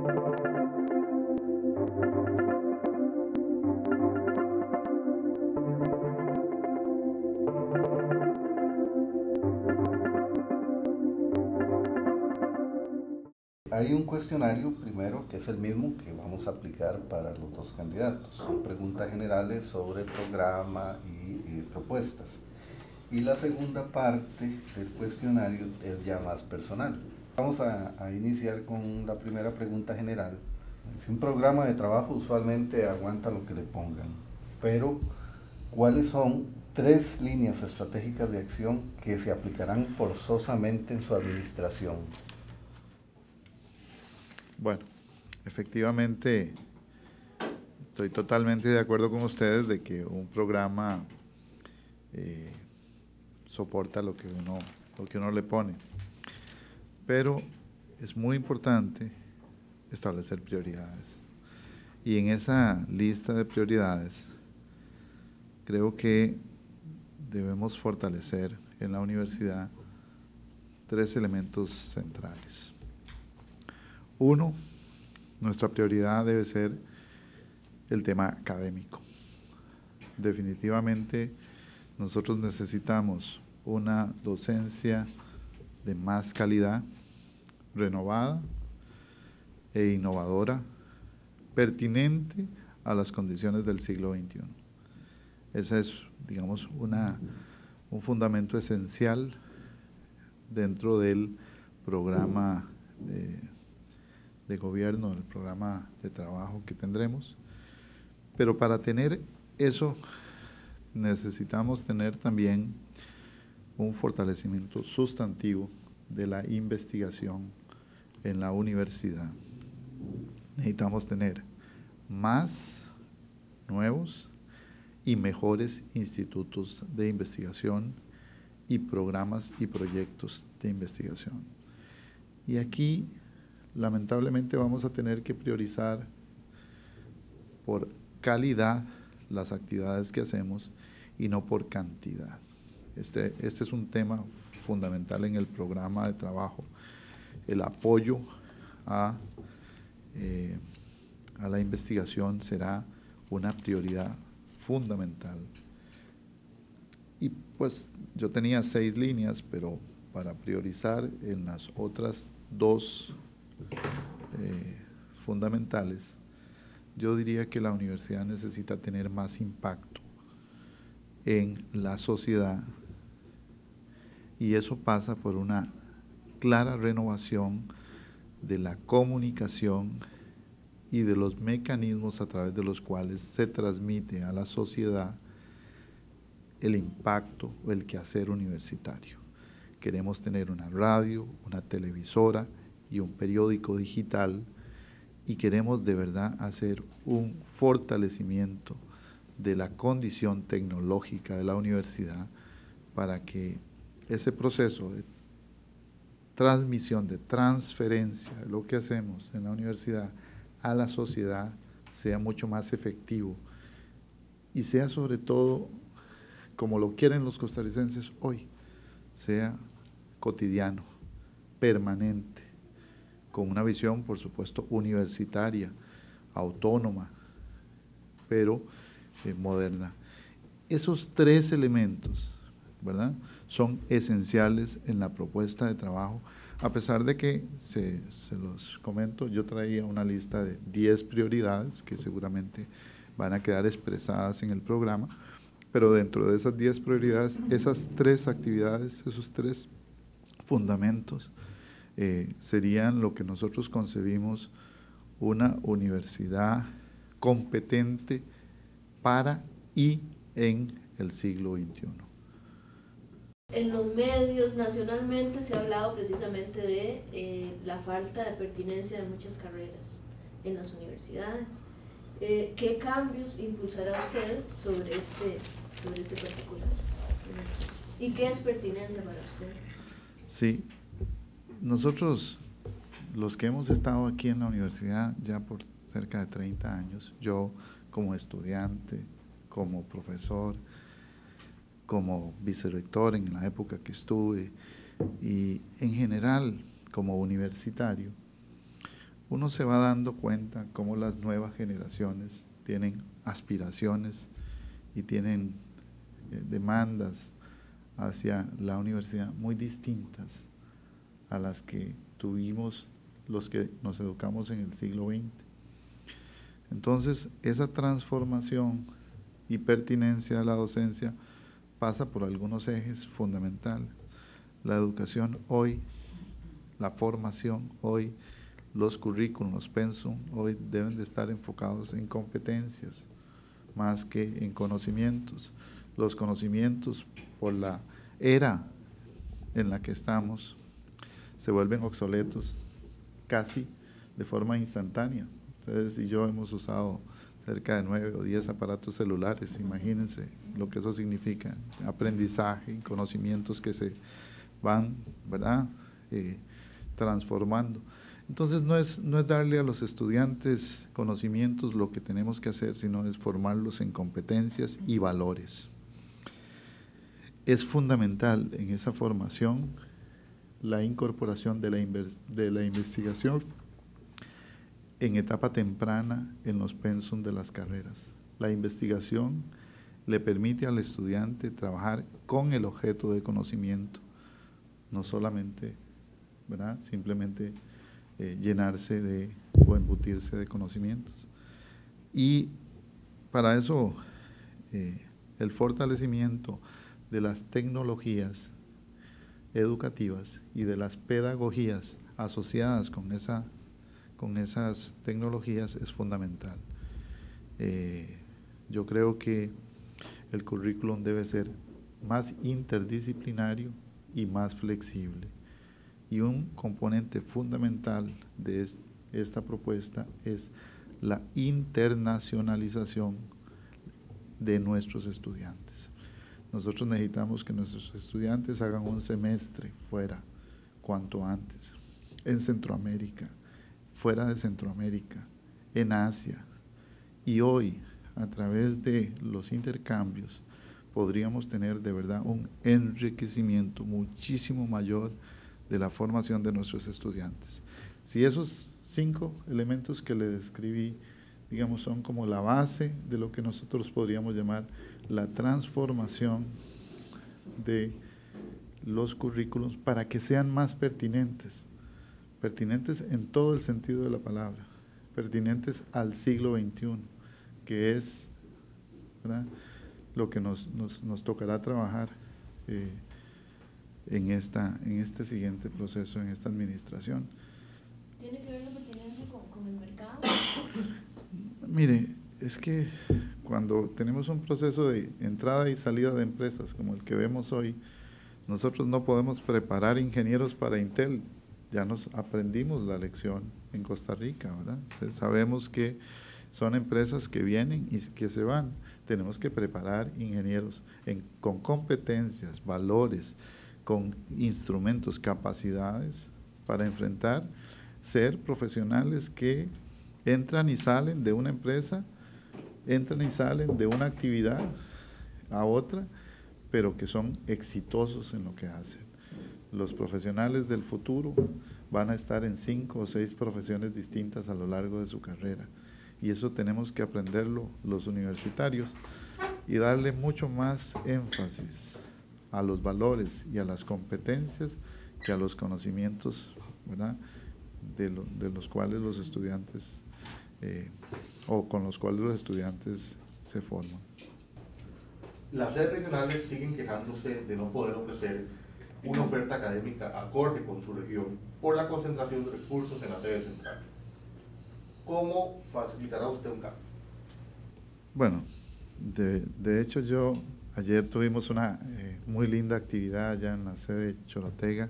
Hay un cuestionario primero que es el mismo que vamos a aplicar para los dos candidatos. Son preguntas generales sobre el programa y propuestas. Y la segunda parte del cuestionario es ya más personal. Vamos a iniciar con la primera pregunta general. Si un programa de trabajo usualmente aguanta lo que le pongan, pero ¿cuáles son tres líneas estratégicas de acción que se aplicarán forzosamente en su administración? Bueno, efectivamente, estoy totalmente de acuerdo con ustedes de que un programa eh, soporta lo que uno le pone. Pero es muy importante establecer prioridades. Y en esa lista de prioridades, creo que debemos fortalecer en la universidad tres elementos centrales. Uno, nuestra prioridad debe ser el tema académico. Definitivamente nosotros necesitamos una docencia de más calidad, renovada e innovadora, pertinente a las condiciones del siglo XXI. Ese es, digamos, un fundamento esencial dentro del programa de gobierno, del programa de trabajo que tendremos. Pero para tener eso necesitamos tener también un fortalecimiento sustantivo de la investigación en la universidad. Necesitamos tener más nuevos y mejores institutos de investigación y programas y proyectos de investigación. Y aquí, lamentablemente, vamos a tener que priorizar por calidad las actividades que hacemos y no por cantidad. Este es un tema fundamental en el programa de trabajo, el apoyo a la investigación será una prioridad fundamental. Y pues yo tenía 6 líneas, pero para priorizar en las otras 2 fundamentales, yo diría que la universidad necesita tener más impacto en la sociedad, y eso pasa por una clara renovación de la comunicación y de los mecanismos a través de los cuales se transmite a la sociedad el impacto o el quehacer universitario. Queremos tener una radio, una televisora y un periódico digital, y queremos de verdad hacer un fortalecimiento de la condición tecnológica de la universidad para que ese proceso de transmisión, de transferencia de lo que hacemos en la universidad a la sociedad sea mucho más efectivo y sea sobre todo, como lo quieren los costarricenses hoy, sea cotidiano, permanente, con una visión, por supuesto, universitaria, autónoma, pero moderna. Esos 3 elementos, ¿verdad?, son esenciales en la propuesta de trabajo, a pesar de que, se los comento, yo traía una lista de 10 prioridades que seguramente van a quedar expresadas en el programa, pero dentro de esas 10 prioridades, esas 3 actividades, esos 3 fundamentos, serían lo que nosotros concebimos una universidad competente para y en el siglo XXI. En los medios nacionalmente se ha hablado precisamente de la falta de pertinencia de muchas carreras en las universidades. ¿Qué cambios impulsará usted sobre este particular? ¿Y qué es pertinencia para usted? Sí, nosotros, los que hemos estado aquí en la universidad ya por cerca de 30 años, yo como estudiante, como profesor, como vicerrector en la época que estuve, y en general como universitario, uno se va dando cuenta cómo las nuevas generaciones tienen aspiraciones y tienen demandas hacia la universidad muy distintas a las que tuvimos los que nos educamos en el siglo XX. Entonces, esa transformación y pertinencia de la docencia pasa por algunos ejes fundamentales. La educación hoy, la formación hoy, los currículos, los pensum, hoy deben de estar enfocados en competencias más que en conocimientos. Los conocimientos, por la era en la que estamos, se vuelven obsoletos casi de forma instantánea. Ustedes y yo hemos usado cerca de 9 o 10 aparatos celulares, imagínense lo que eso significa, aprendizaje y conocimientos que se van, ¿verdad?, transformando. Entonces no es darle a los estudiantes conocimientos lo que tenemos que hacer, sino es formarlos en competencias y valores. Es fundamental en esa formación la incorporación de la investigación en etapa temprana en los pensum de las carreras. La investigación le permite al estudiante trabajar con el objeto de conocimiento, no solamente, ¿verdad?, simplemente llenarse o embutirse de conocimientos. Y para eso el fortalecimiento de las tecnologías educativas y de las pedagogías asociadas con esas tecnologías es fundamental. Yo creo que el currículum debe ser más interdisciplinario y más flexible. Y un componente fundamental de esta propuesta es la internacionalización de nuestros estudiantes. Nosotros necesitamos que nuestros estudiantes hagan un semestre fuera, cuanto antes, en Centroamérica, fuera de Centroamérica, en Asia. Y hoy, a través de los intercambios, podríamos tener de verdad un enriquecimiento muchísimo mayor de la formación de nuestros estudiantes. Si esos 5 elementos que le describí, digamos, son como la base de lo que nosotros podríamos llamar la transformación de los currículos para que sean más pertinentes en todo el sentido de la palabra, pertinentes al siglo XXI, que es, ¿verdad?, lo que nos tocará trabajar en este siguiente proceso, en esta administración. ¿Tiene que ver la pertinencia con el mercado? Mire, es que cuando tenemos un proceso de entrada y salida de empresas como el que vemos hoy, nosotros no podemos preparar ingenieros para Intel. Ya nos aprendimos la lección en Costa Rica, ¿verdad? Sabemos que son empresas que vienen y que se van. Tenemos que preparar ingenieros con competencias, valores, con instrumentos, capacidades para enfrentar, ser profesionales que entran y salen de una empresa, entran y salen de una actividad a otra, pero que son exitosos en lo que hacen. Los profesionales del futuro van a estar en 5 o 6 profesiones distintas a lo largo de su carrera. Y eso tenemos que aprenderlo los universitarios y darle mucho más énfasis a los valores y a las competencias que a los conocimientos, ¿verdad?, de los cuales los estudiantes o con los cuales los estudiantes se forman. Las sedes regionales siguen quejándose de no poder ofrecer una oferta académica acorde con su región por la concentración de recursos en la sede central. ¿Cómo facilitará usted un cambio? Bueno, de hecho ayer tuvimos una muy linda actividad allá en la sede de Chorotega.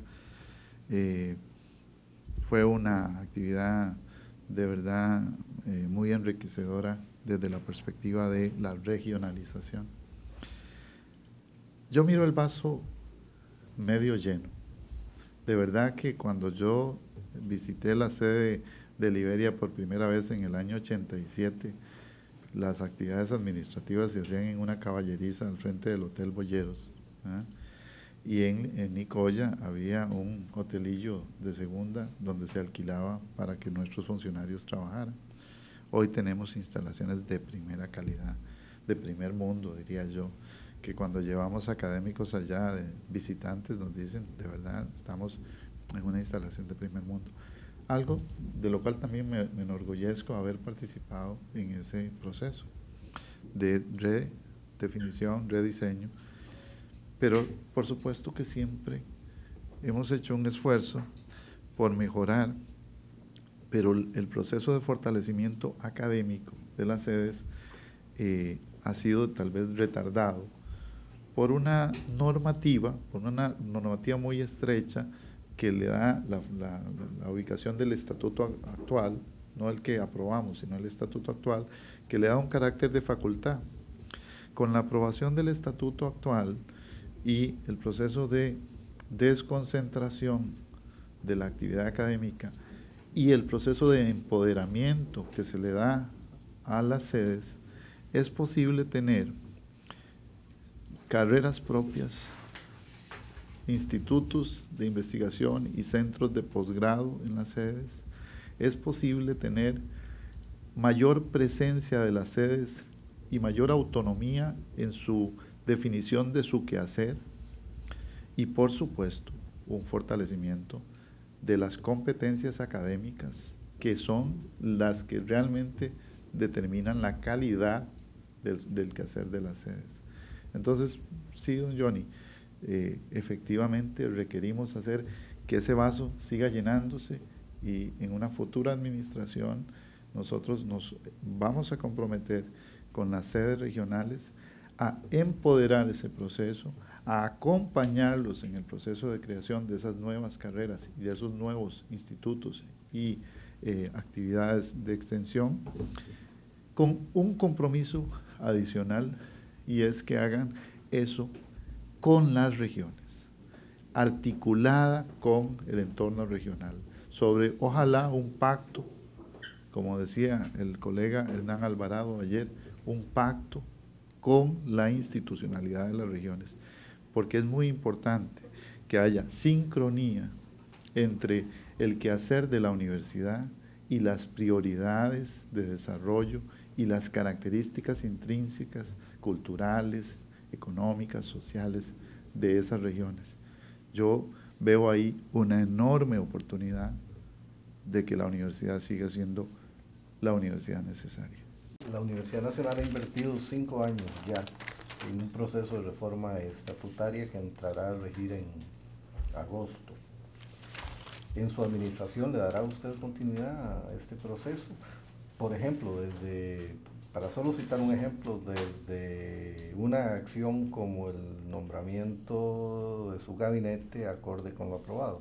Fue una actividad de verdad muy enriquecedora desde la perspectiva de la regionalización. Yo miro el vaso medio lleno. De verdad que cuando yo visité la sede de Liberia por primera vez en el año 87, las actividades administrativas se hacían en una caballeriza al frente del Hotel Boyeros, ¿eh? y en Nicoya había un hotelillo de segunda donde se alquilaba para que nuestros funcionarios trabajaran. Hoy tenemos instalaciones de primera calidad, de primer mundo, diría yo, que cuando llevamos académicos allá, de visitantes, nos dicen, de verdad, estamos en una instalación de primer mundo. Algo de lo cual también me enorgullezco haber participado en ese proceso de redefinición, rediseño, pero por supuesto que siempre hemos hecho un esfuerzo por mejorar, pero el proceso de fortalecimiento académico de las sedes ha sido tal vez retardado por una normativa muy estrecha que le da la ubicación del estatuto actual, no el que aprobamos, sino el estatuto actual, que le da un carácter de facultad. Con la aprobación del estatuto actual y el proceso de desconcentración de la actividad académica y el proceso de empoderamiento que se le da a las sedes, es posible tener carreras propias, institutos de investigación y centros de posgrado en las sedes. Es posible tener mayor presencia de las sedes y mayor autonomía en su definición de su quehacer y, por supuesto, un fortalecimiento de las competencias académicas, que son las que realmente determinan la calidad del quehacer de las sedes. Entonces, sí, don Johnny, efectivamente requerimos hacer que ese vaso siga llenándose, y en una futura administración nosotros nos vamos a comprometer con las sedes regionales a empoderar ese proceso, a acompañarlos en el proceso de creación de esas nuevas carreras y de esos nuevos institutos y actividades de extensión, con un compromiso adicional, y es que hagan eso con las regiones, articulada con el entorno regional, sobre ojalá un pacto, como decía el colega Hernán Alvarado ayer, un pacto con la institucionalidad de las regiones, porque es muy importante que haya sincronía entre el quehacer de la universidad y las prioridades de desarrollo y las características intrínsecas, culturales, económicas, sociales de esas regiones. Yo veo ahí una enorme oportunidad de que la universidad siga siendo la universidad necesaria. La Universidad Nacional ha invertido 5 años ya en un proceso de reforma estatutaria que entrará a regir en agosto. ¿En su administración le dará usted continuidad a este proceso? Por ejemplo, para solo citar un ejemplo, desde una acción como el nombramiento de su gabinete acorde con lo aprobado.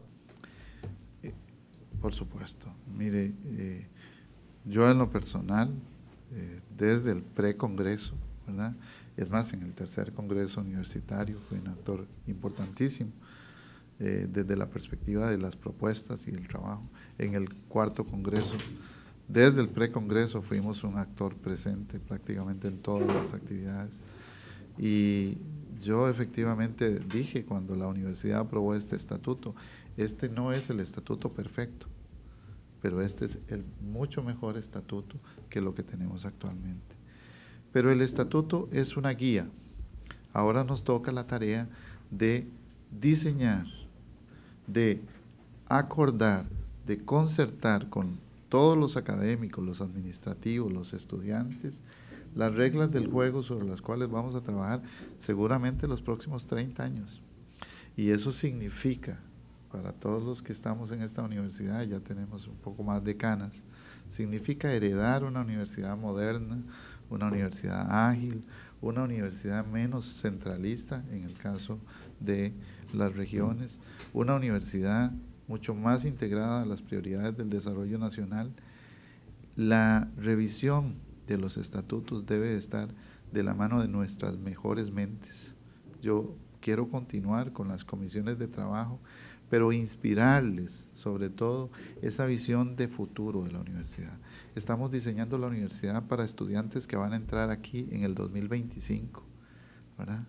Por supuesto. Mire, yo en lo personal, desde el precongreso, ¿verdad? Es más, en el tercer congreso universitario fui un actor importantísimo, desde la perspectiva de las propuestas y el trabajo. En el cuarto congreso, desde el precongreso, fuimos un actor presente prácticamente en todas las actividades. Y yo efectivamente dije cuando la universidad aprobó este estatuto, este no es el estatuto perfecto, pero este es el mucho mejor estatuto que lo que tenemos actualmente. Pero el estatuto es una guía. Ahora nos toca la tarea de diseñar, de acordar, de concertar con todos los académicos, los administrativos, los estudiantes, las reglas del juego sobre las cuales vamos a trabajar seguramente los próximos 30 años. Y eso significa, para todos los que estamos en esta universidad, ya tenemos un poco más de canas, significa heredar una universidad moderna, una universidad ágil, una universidad menos centralista en el caso de las regiones, una universidad mucho más integrada a las prioridades del desarrollo nacional. La revisión de los estatutos debe estar de la mano de nuestras mejores mentes. Yo quiero continuar con las comisiones de trabajo, pero inspirarles sobre todo esa visión de futuro de la universidad. Estamos diseñando la universidad para estudiantes que van a entrar aquí en el 2025, ¿verdad?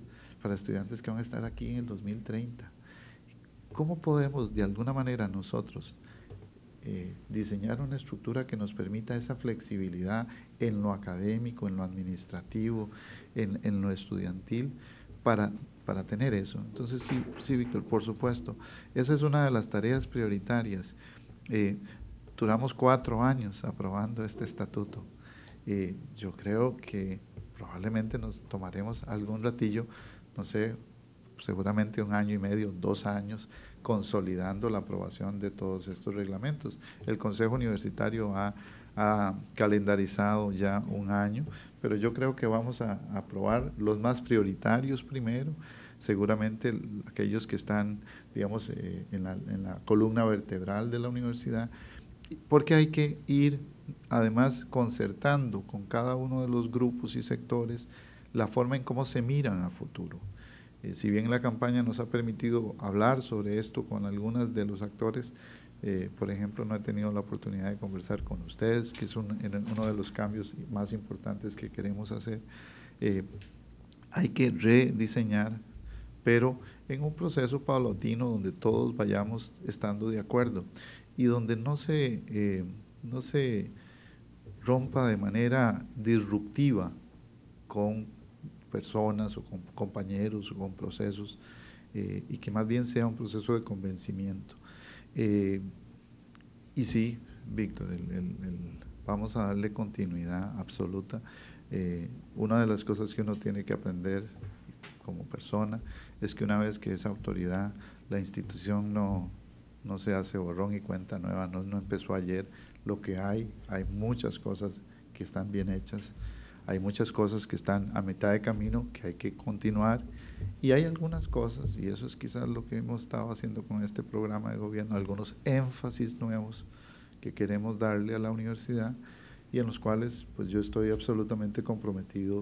para estudiantes que van a estar aquí en el 2030. ¿Cómo podemos de alguna manera nosotros diseñar una estructura que nos permita esa flexibilidad en lo académico, en lo administrativo, en lo estudiantil, para tener eso? Entonces, sí, Víctor, por supuesto, esa es una de las tareas prioritarias. Duramos 4 años aprobando este estatuto. Yo creo que probablemente nos tomaremos algún ratillo, no sé, seguramente 1 año y medio, 2 años, consolidando la aprobación de todos estos reglamentos. El Consejo Universitario ha calendarizado ya 1 año, pero yo creo que vamos a aprobar los más prioritarios primero, seguramente aquellos que están, digamos, en la columna vertebral de la universidad, porque hay que ir además concertando con cada uno de los grupos y sectores la forma en cómo se miran a futuro. Si bien la campaña nos ha permitido hablar sobre esto con algunos de los actores, por ejemplo, no he tenido la oportunidad de conversar con ustedes, que es uno de los cambios más importantes que queremos hacer. Hay que rediseñar, pero en un proceso paulatino donde todos vayamos estando de acuerdo y donde no se rompa de manera disruptiva con personas o con compañeros o con procesos, y que más bien sea un proceso de convencimiento. Y sí, Víctor, vamos a darle continuidad absoluta. Una de las cosas que uno tiene que aprender como persona es que una vez que es autoridad, la institución no se hace borrón y cuenta nueva, no empezó ayer. Lo que hay muchas cosas que están bien hechas, hay muchas cosas que están a mitad de camino que hay que continuar, y hay algunas cosas, y eso es quizás lo que hemos estado haciendo con este programa de gobierno, algunos énfasis nuevos que queremos darle a la universidad y en los cuales pues yo estoy absolutamente comprometido,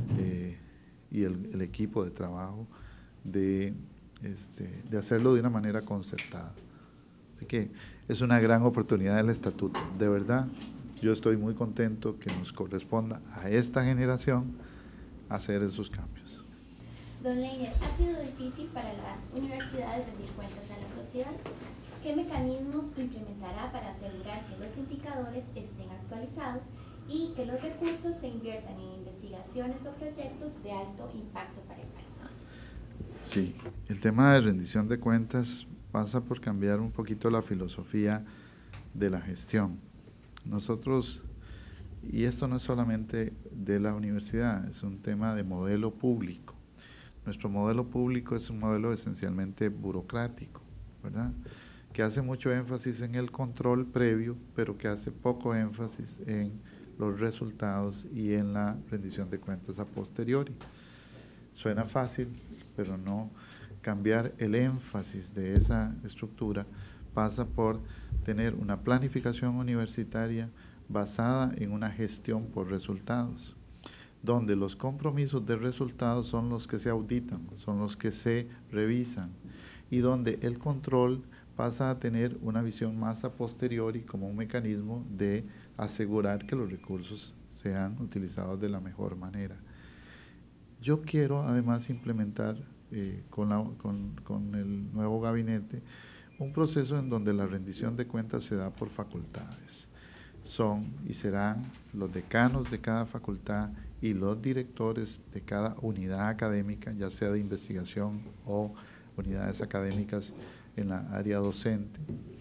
y el equipo de trabajo de hacerlo de una manera concertada. Así que es una gran oportunidad el estatuto, de verdad. Yo estoy muy contento que nos corresponda a esta generación hacer esos cambios. Don Leiner, ¿ha sido difícil para las universidades rendir cuentas a la sociedad? ¿Qué mecanismos implementará para asegurar que los indicadores estén actualizados y que los recursos se inviertan en investigaciones o proyectos de alto impacto para el país? Sí, el tema de rendición de cuentas pasa por cambiar un poquito la filosofía de la gestión. Nosotros, y esto no es solamente de la universidad, es un tema de modelo público. Nuestro modelo público es un modelo esencialmente burocrático, ¿verdad?, que hace mucho énfasis en el control previo, pero que hace poco énfasis en los resultados y en la rendición de cuentas a posteriori. Suena fácil, pero no. Cambiar el énfasis de esa estructura pasa por tener una planificación universitaria basada en una gestión por resultados, donde los compromisos de resultados son los que se auditan, son los que se revisan, y donde el control pasa a tener una visión más a posteriori como un mecanismo de asegurar que los recursos sean utilizados de la mejor manera. Yo quiero además implementar con el nuevo gabinete un proceso en donde la rendición de cuentas se da por facultades. Son y serán los decanos de cada facultad y los directores de cada unidad académica, ya sea de investigación o unidades académicas en la área docente.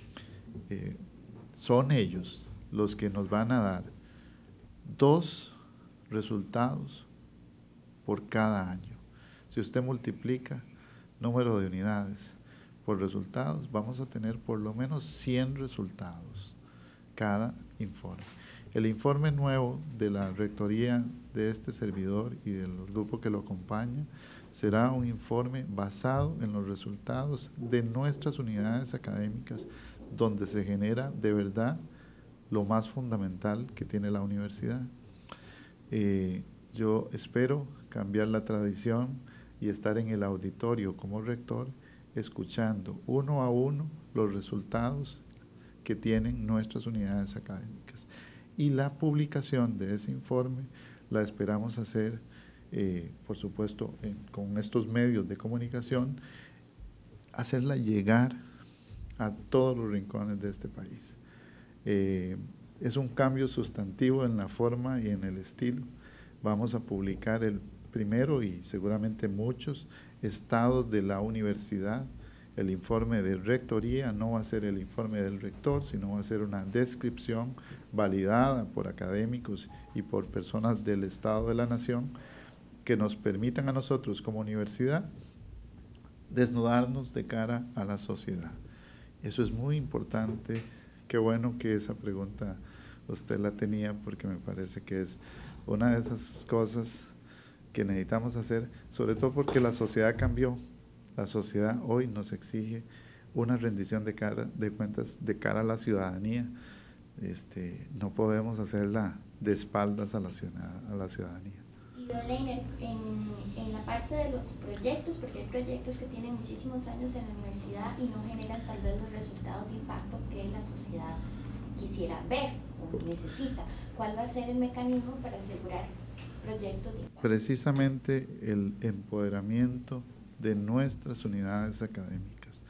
Son ellos los que nos van a dar 2 resultados por cada año. Si usted multiplica número de unidades por resultados, vamos a tener por lo menos 100 resultados cada informe. El informe nuevo de la rectoría de este servidor y del grupo que lo acompaña será un informe basado en los resultados de nuestras unidades académicas, donde se genera de verdad lo más fundamental que tiene la universidad. Yo espero cambiar la tradición y estar en el auditorio como rector, escuchando uno a uno los resultados que tienen nuestras unidades académicas. Y la publicación de ese informe la esperamos hacer por supuesto, con estos medios de comunicación, hacerla llegar a todos los rincones de este país. Es un cambio sustantivo en la forma y en el estilo. Vamos a publicar el primero y seguramente muchos estados de la universidad. El informe de rectoría no va a ser el informe del rector, sino va a ser una descripción validada por académicos y por personas del Estado de la Nación que nos permitan a nosotros como universidad desnudarnos de cara a la sociedad. Eso es muy importante. Qué bueno que esa pregunta usted la tenía, porque me parece que es una de esas cosas que necesitamos hacer, sobre todo porque la sociedad cambió. La sociedad hoy nos exige una rendición de cuentas de cara a la ciudadanía. No podemos hacerla de espaldas a la ciudadanía. Y don Leiner, en la parte de los proyectos, porque hay proyectos que tienen muchísimos años en la universidad y no generan tal vez los resultados de impacto que la sociedad quisiera ver o necesita, ¿cuál va a ser el mecanismo para asegurar proyectos de impacto? Precisamente el empoderamiento de nuestras unidades académicas.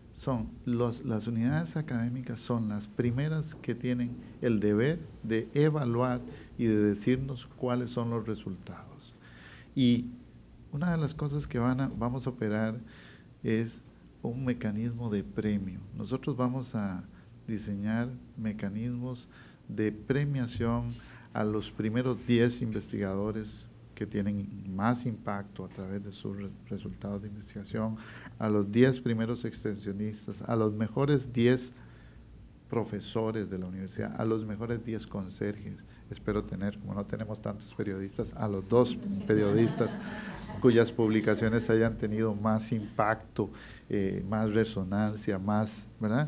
Las unidades académicas son las primeras que tienen el deber de evaluar y de decirnos cuáles son los resultados. Y una de las cosas que vamos a operar es un mecanismo de premio. Nosotros vamos a diseñar mecanismos de premiación a los primeros 10 investigadores que tienen más impacto a través de sus resultados de investigación, a los 10 primeros extensionistas, a los mejores 10 profesores de la universidad, a los mejores 10 conserjes. Espero tener, como no tenemos tantos periodistas, a los 2 periodistas cuyas publicaciones hayan tenido más impacto, más resonancia, más, ¿verdad?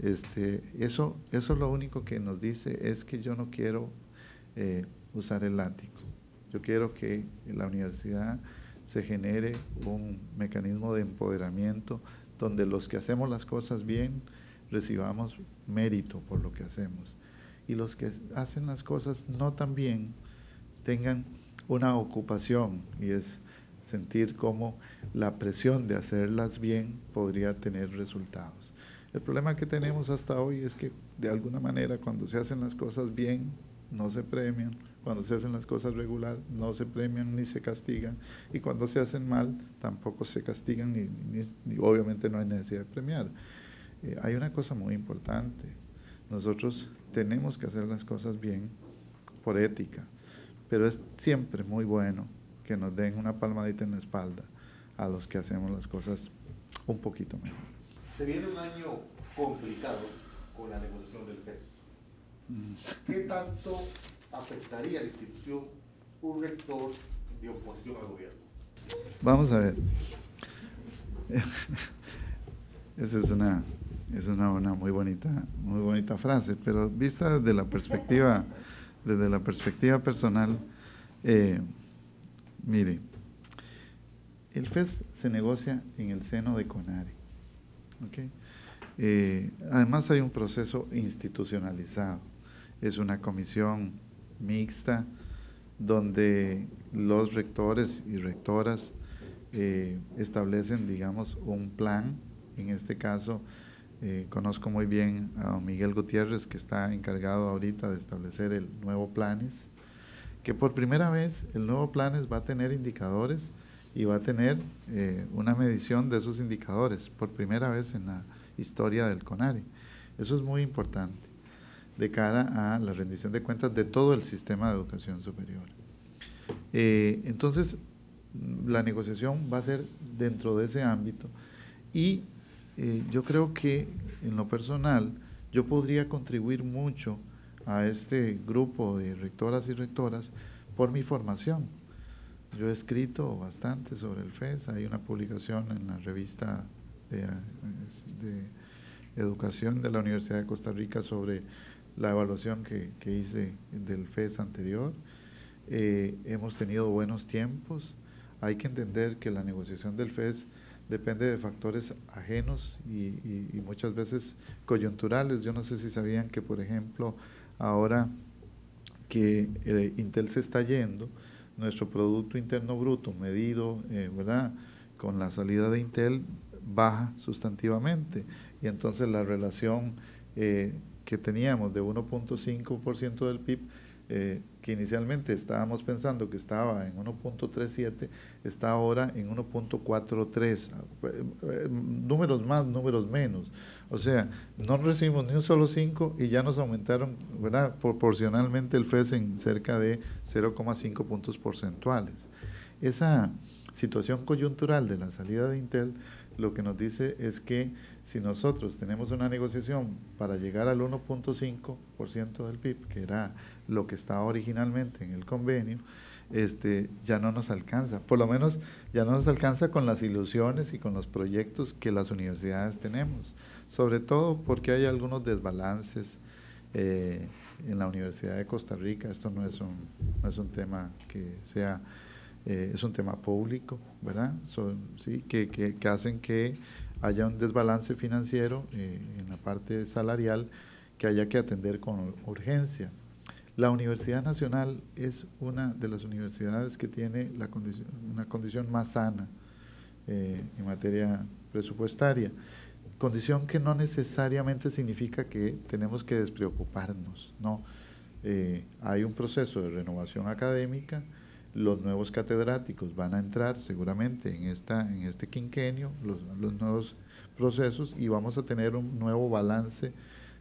Eso lo único que nos dice es que yo no quiero usar el látigo. Yo quiero que en la universidad se genere un mecanismo de empoderamiento donde los que hacemos las cosas bien recibamos mérito por lo que hacemos, y los que hacen las cosas no tan bien tengan una ocupación, y es sentir cómo la presión de hacerlas bien podría tener resultados. El problema que tenemos hasta hoy es que de alguna manera cuando se hacen las cosas bien no se premian, cuando se hacen las cosas regular no se premian ni se castigan, y cuando se hacen mal tampoco se castigan ni obviamente no hay necesidad de premiar. Hay una cosa muy importante: nosotros tenemos que hacer las cosas bien por ética, pero es siempre muy bueno que nos den una palmadita en la espalda a los que hacemos las cosas un poquito mejor. Se viene un año complicado con la negociación del FES. ¿Qué tanto afectaría a la institución un rector de oposición al gobierno? Vamos a ver. Esa es una muy bonita frase, pero vista desde la perspectiva personal, mire, el FES se negocia en el seno de CONARE, ¿okay? Además hay un proceso institucionalizado, es una comisión mixta donde los rectores y rectoras establecen, digamos, un plan. En este caso, conozco muy bien a don Miguel Gutiérrez, que está encargado ahorita de establecer el nuevo Planes, que por primera vez el nuevo Planes va a tener indicadores y va a tener una medición de esos indicadores, por primera vez en la historia del CONARE. Eso es muy importante de cara a la rendición de cuentas de todo el sistema de educación superior. Entonces, la negociación va a ser dentro de ese ámbito, y yo creo que en lo personal yo podría contribuir mucho a este grupo de rectoras y rectoras por mi formación. Yo he escrito bastante sobre el FES, hay una publicación en la revista de Educación de la Universidad de Costa Rica sobre la evaluación que hice del FES anterior. Hemos tenido buenos tiempos. Hay que entender que la negociación del FES depende de factores ajenos y muchas veces coyunturales. Yo no sé si sabían que, por ejemplo, ahora que Intel se está yendo, nuestro Producto Interno Bruto medido, ¿verdad?, con la salida de Intel baja sustantivamente, y entonces la relación que teníamos de 1.5% del PIB, que inicialmente estábamos pensando que estaba en 1.37, está ahora en 1.43, números más, números menos. O sea, no recibimos ni un solo 5 y ya nos aumentaron, ¿verdad?, proporcionalmente el FES en cerca de 0,5 puntos porcentuales. Esa situación coyuntural de la salida de Intel lo que nos dice es que si nosotros tenemos una negociación para llegar al 1.5% del PIB, que era lo que estaba originalmente en el convenio, ya no nos alcanza, por lo menos ya no nos alcanza con las ilusiones y con los proyectos que las universidades tenemos, sobre todo porque hay algunos desbalances en la Universidad de Costa Rica. Esto no es un tema que sea... es un tema público, ¿verdad? Sí, que hacen que haya un desbalance financiero en la parte salarial que haya que atender con urgencia. La Universidad Nacional es una de las universidades que tiene una condición más sana en materia presupuestaria, condición que no necesariamente significa que tenemos que despreocuparnos, ¿no? Hay un proceso de renovación académica. Los nuevos catedráticos van a entrar seguramente en este quinquenio, los nuevos procesos, y vamos a tener un nuevo balance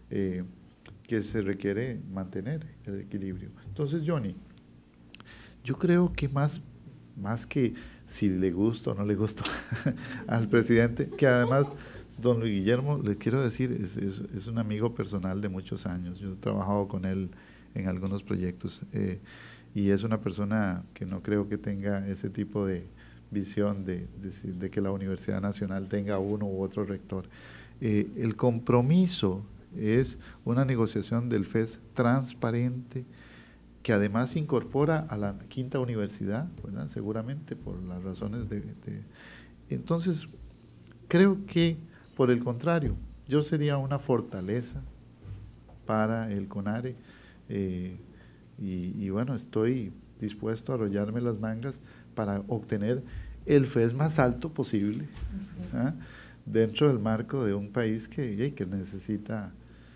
que se requiere mantener el equilibrio. Entonces, Johnny, yo creo que más que si le gusta o no le gusta al presidente, que además, don Luis Guillermo, le quiero decir, es un amigo personal de muchos años. Yo he trabajado con él en algunos proyectos, y es una persona que no creo que tenga ese tipo de visión de que la Universidad Nacional tenga uno u otro rector. El compromiso es una negociación del FES transparente, que además incorpora a la quinta universidad, ¿verdad?, seguramente por las razones Entonces, creo que, por el contrario, yo sería una fortaleza para el CONARE, y bueno, estoy dispuesto a arrollarme las mangas para obtener el FES más alto posible, ¿ah?, dentro del marco de un país que necesita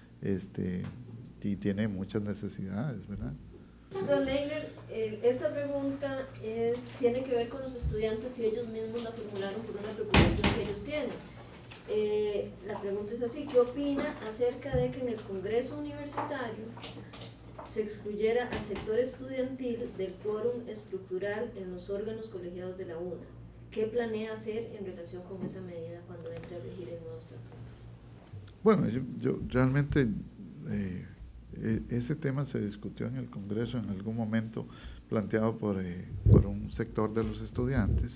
y tiene muchas necesidades, ¿verdad? Don Leiner, esta pregunta tiene que ver con los estudiantes y ellos mismos la formularon por una preocupación que ellos tienen. La pregunta es así: ¿qué opina acerca de que en el Congreso Universitario se excluyera al sector estudiantil del quórum estructural en los órganos colegiados de la UNA? ¿Qué planea hacer en relación con esa medida cuando entre a regir el nuevo estatuto? Bueno, yo realmente ese tema se discutió en el Congreso en algún momento, planteado por un sector de los estudiantes.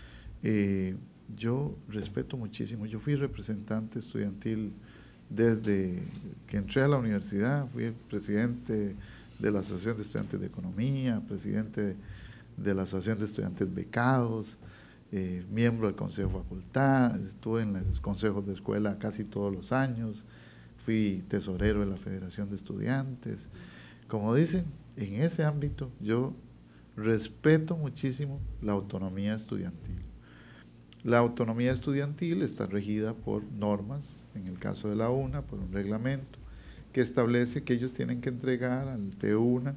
Yo respeto muchísimo, yo fui representante estudiantil desde que entré a la universidad, fui el presidente de la Asociación de Estudiantes de Economía, presidente de la Asociación de Estudiantes Becados, miembro del Consejo de Facultad, estuve en los consejos de escuela casi todos los años, fui tesorero de la Federación de Estudiantes. Como dicen, en ese ámbito yo respeto muchísimo la autonomía estudiantil. La autonomía estudiantil está regida por normas, en el caso de la UNA, por un reglamento que establece que ellos tienen que entregar al TUNA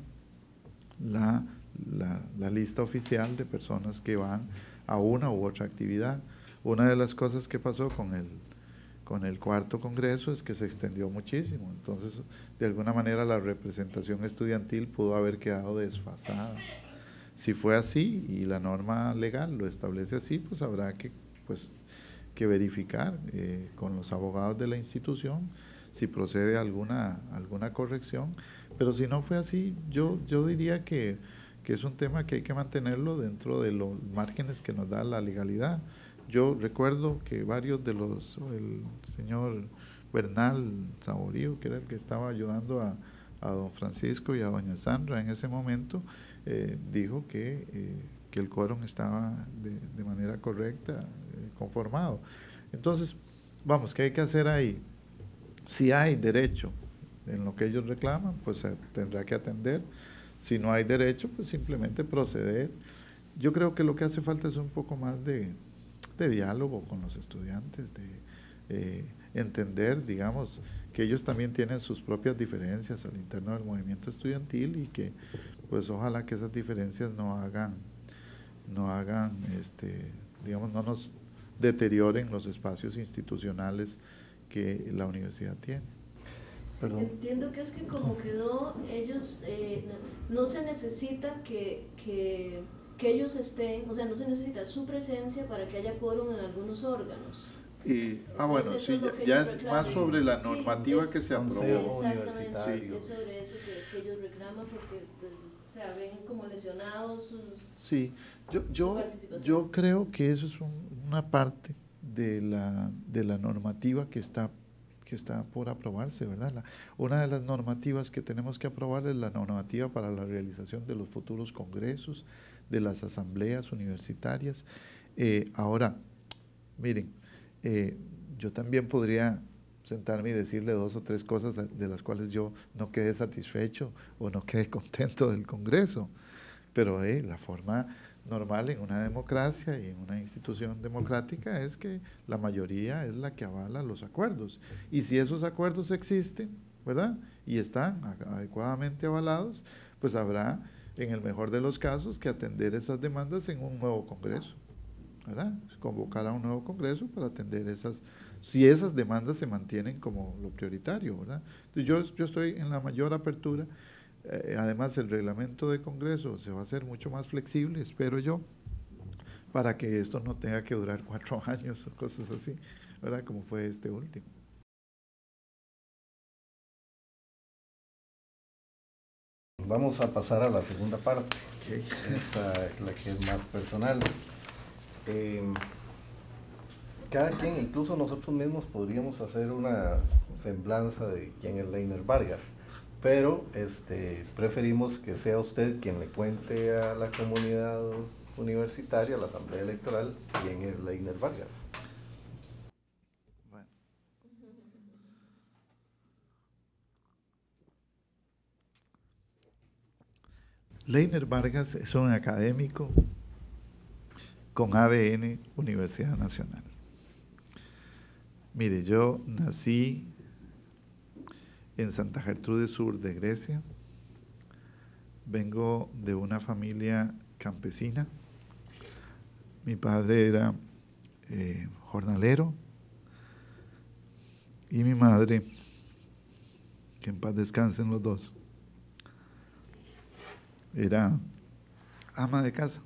la lista oficial de personas que van a una u otra actividad. Una de las cosas que pasó con el cuarto congreso es que se extendió muchísimo, entonces de alguna manera la representación estudiantil pudo haber quedado desfasada. Si fue así y la norma legal lo establece así, pues habrá que verificar con los abogados de la institución si procede alguna corrección, pero si no fue así, yo diría que es un tema que hay que mantenerlo dentro de los márgenes que nos da la legalidad. Yo recuerdo que el señor Bernal Saborío, que era el que estaba ayudando a don Francisco y a doña Sandra en ese momento, dijo que el quórum estaba de manera correcta, conformado. Entonces, vamos, ¿qué hay que hacer ahí? Si hay derecho en lo que ellos reclaman, pues se tendrá que atender. Si no hay derecho, pues simplemente proceder. Yo creo que lo que hace falta es un poco más de diálogo con los estudiantes, de entender, digamos, que ellos también tienen sus propias diferencias al interno del movimiento estudiantil y que pues ojalá que esas diferencias no hagan, digamos, no nos deterioren los espacios institucionales que la universidad tiene. Perdón. Entiendo que es que como quedó, ellos, no se necesita que ellos estén, o sea, no se necesita su presencia para que haya quórum en algunos órganos. Bueno, Entonces, sí, eso es lo que ya ellos es reclaman. más sobre la Sí, normativa es- que se Consejo aprobó. universitario. Es sobre eso que ellos reclaman porque, pues, o sea, ven como lesionados sus... Sí, participación. yo creo que eso es una parte de la normativa que está por aprobarse, ¿verdad? Una de las normativas que tenemos que aprobar es la normativa para la realización de los futuros congresos, de las asambleas universitarias. Ahora, miren, yo también podría sentarme y decirle 2 o 3 cosas de las cuales yo no quedé satisfecho o no quedé contento del Congreso, pero la forma normal en una democracia y en una institución democrática es que la mayoría es la que avala los acuerdos. Y si esos acuerdos existen, ¿verdad? Y están adecuadamente avalados, pues habrá, en el mejor de los casos, que atender esas demandas en un nuevo Congreso, ¿verdad? Convocar a un nuevo Congreso para atender si esas demandas se mantienen como lo prioritario, ¿verdad? Entonces yo estoy en la mayor apertura. Además, el reglamento de Congreso se va a hacer mucho más flexible, espero yo, para que esto no tenga que durar 4 años o cosas así, ¿verdad? Como fue este último. Vamos a pasar a la segunda parte. Esta es la que es más personal. Cada quien, incluso nosotros mismos, podríamos hacer una semblanza de quién es Leiner Vargas, pero preferimos que sea usted quien le cuente a la comunidad universitaria, a la Asamblea Electoral, quién es Leiner Vargas. Bueno. Leiner Vargas es un académico con ADN Universidad Nacional. Mire, yo nací en Santa Gertrudis Sur de Grecia. Vengo de una familia campesina. Mi padre era jornalero y mi madre, que en paz descansen los dos, era ama de casa.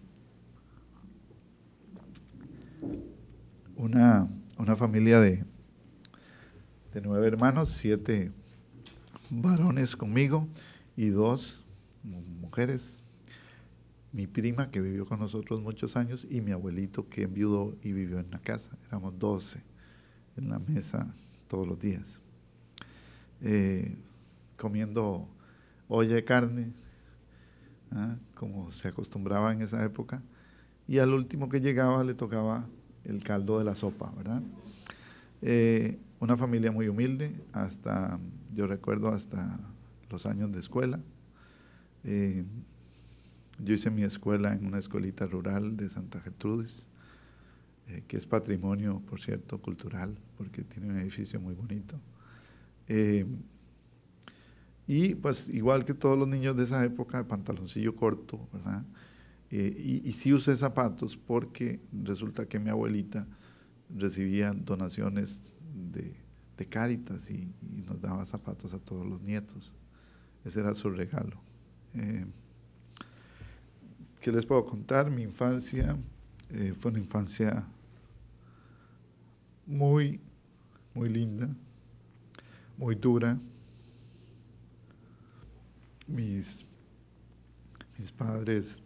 Una familia de 9 hermanos, 7 varones conmigo y 2 mujeres. Mi prima, que vivió con nosotros muchos años, y mi abuelito, que enviudó y vivió en la casa. Éramos 12 en la mesa todos los días, comiendo olla de carne, como se acostumbraba en esa época, y al último que llegaba le tocaba el caldo de la sopa, ¿verdad? Una familia muy humilde, yo recuerdo hasta los años de escuela. Yo hice mi escuela en una escuelita rural de Santa Gertrudis, que es patrimonio, por cierto, cultural, porque tiene un edificio muy bonito. Y pues igual que todos los niños de esa época, pantaloncillo corto, ¿verdad? Y sí usé zapatos porque resulta que mi abuelita recibía donaciones de Cáritas y nos daba zapatos a todos los nietos. Ese era su regalo. ¿Qué les puedo contar? Mi infancia fue una infancia muy, muy linda, muy dura. Mis padres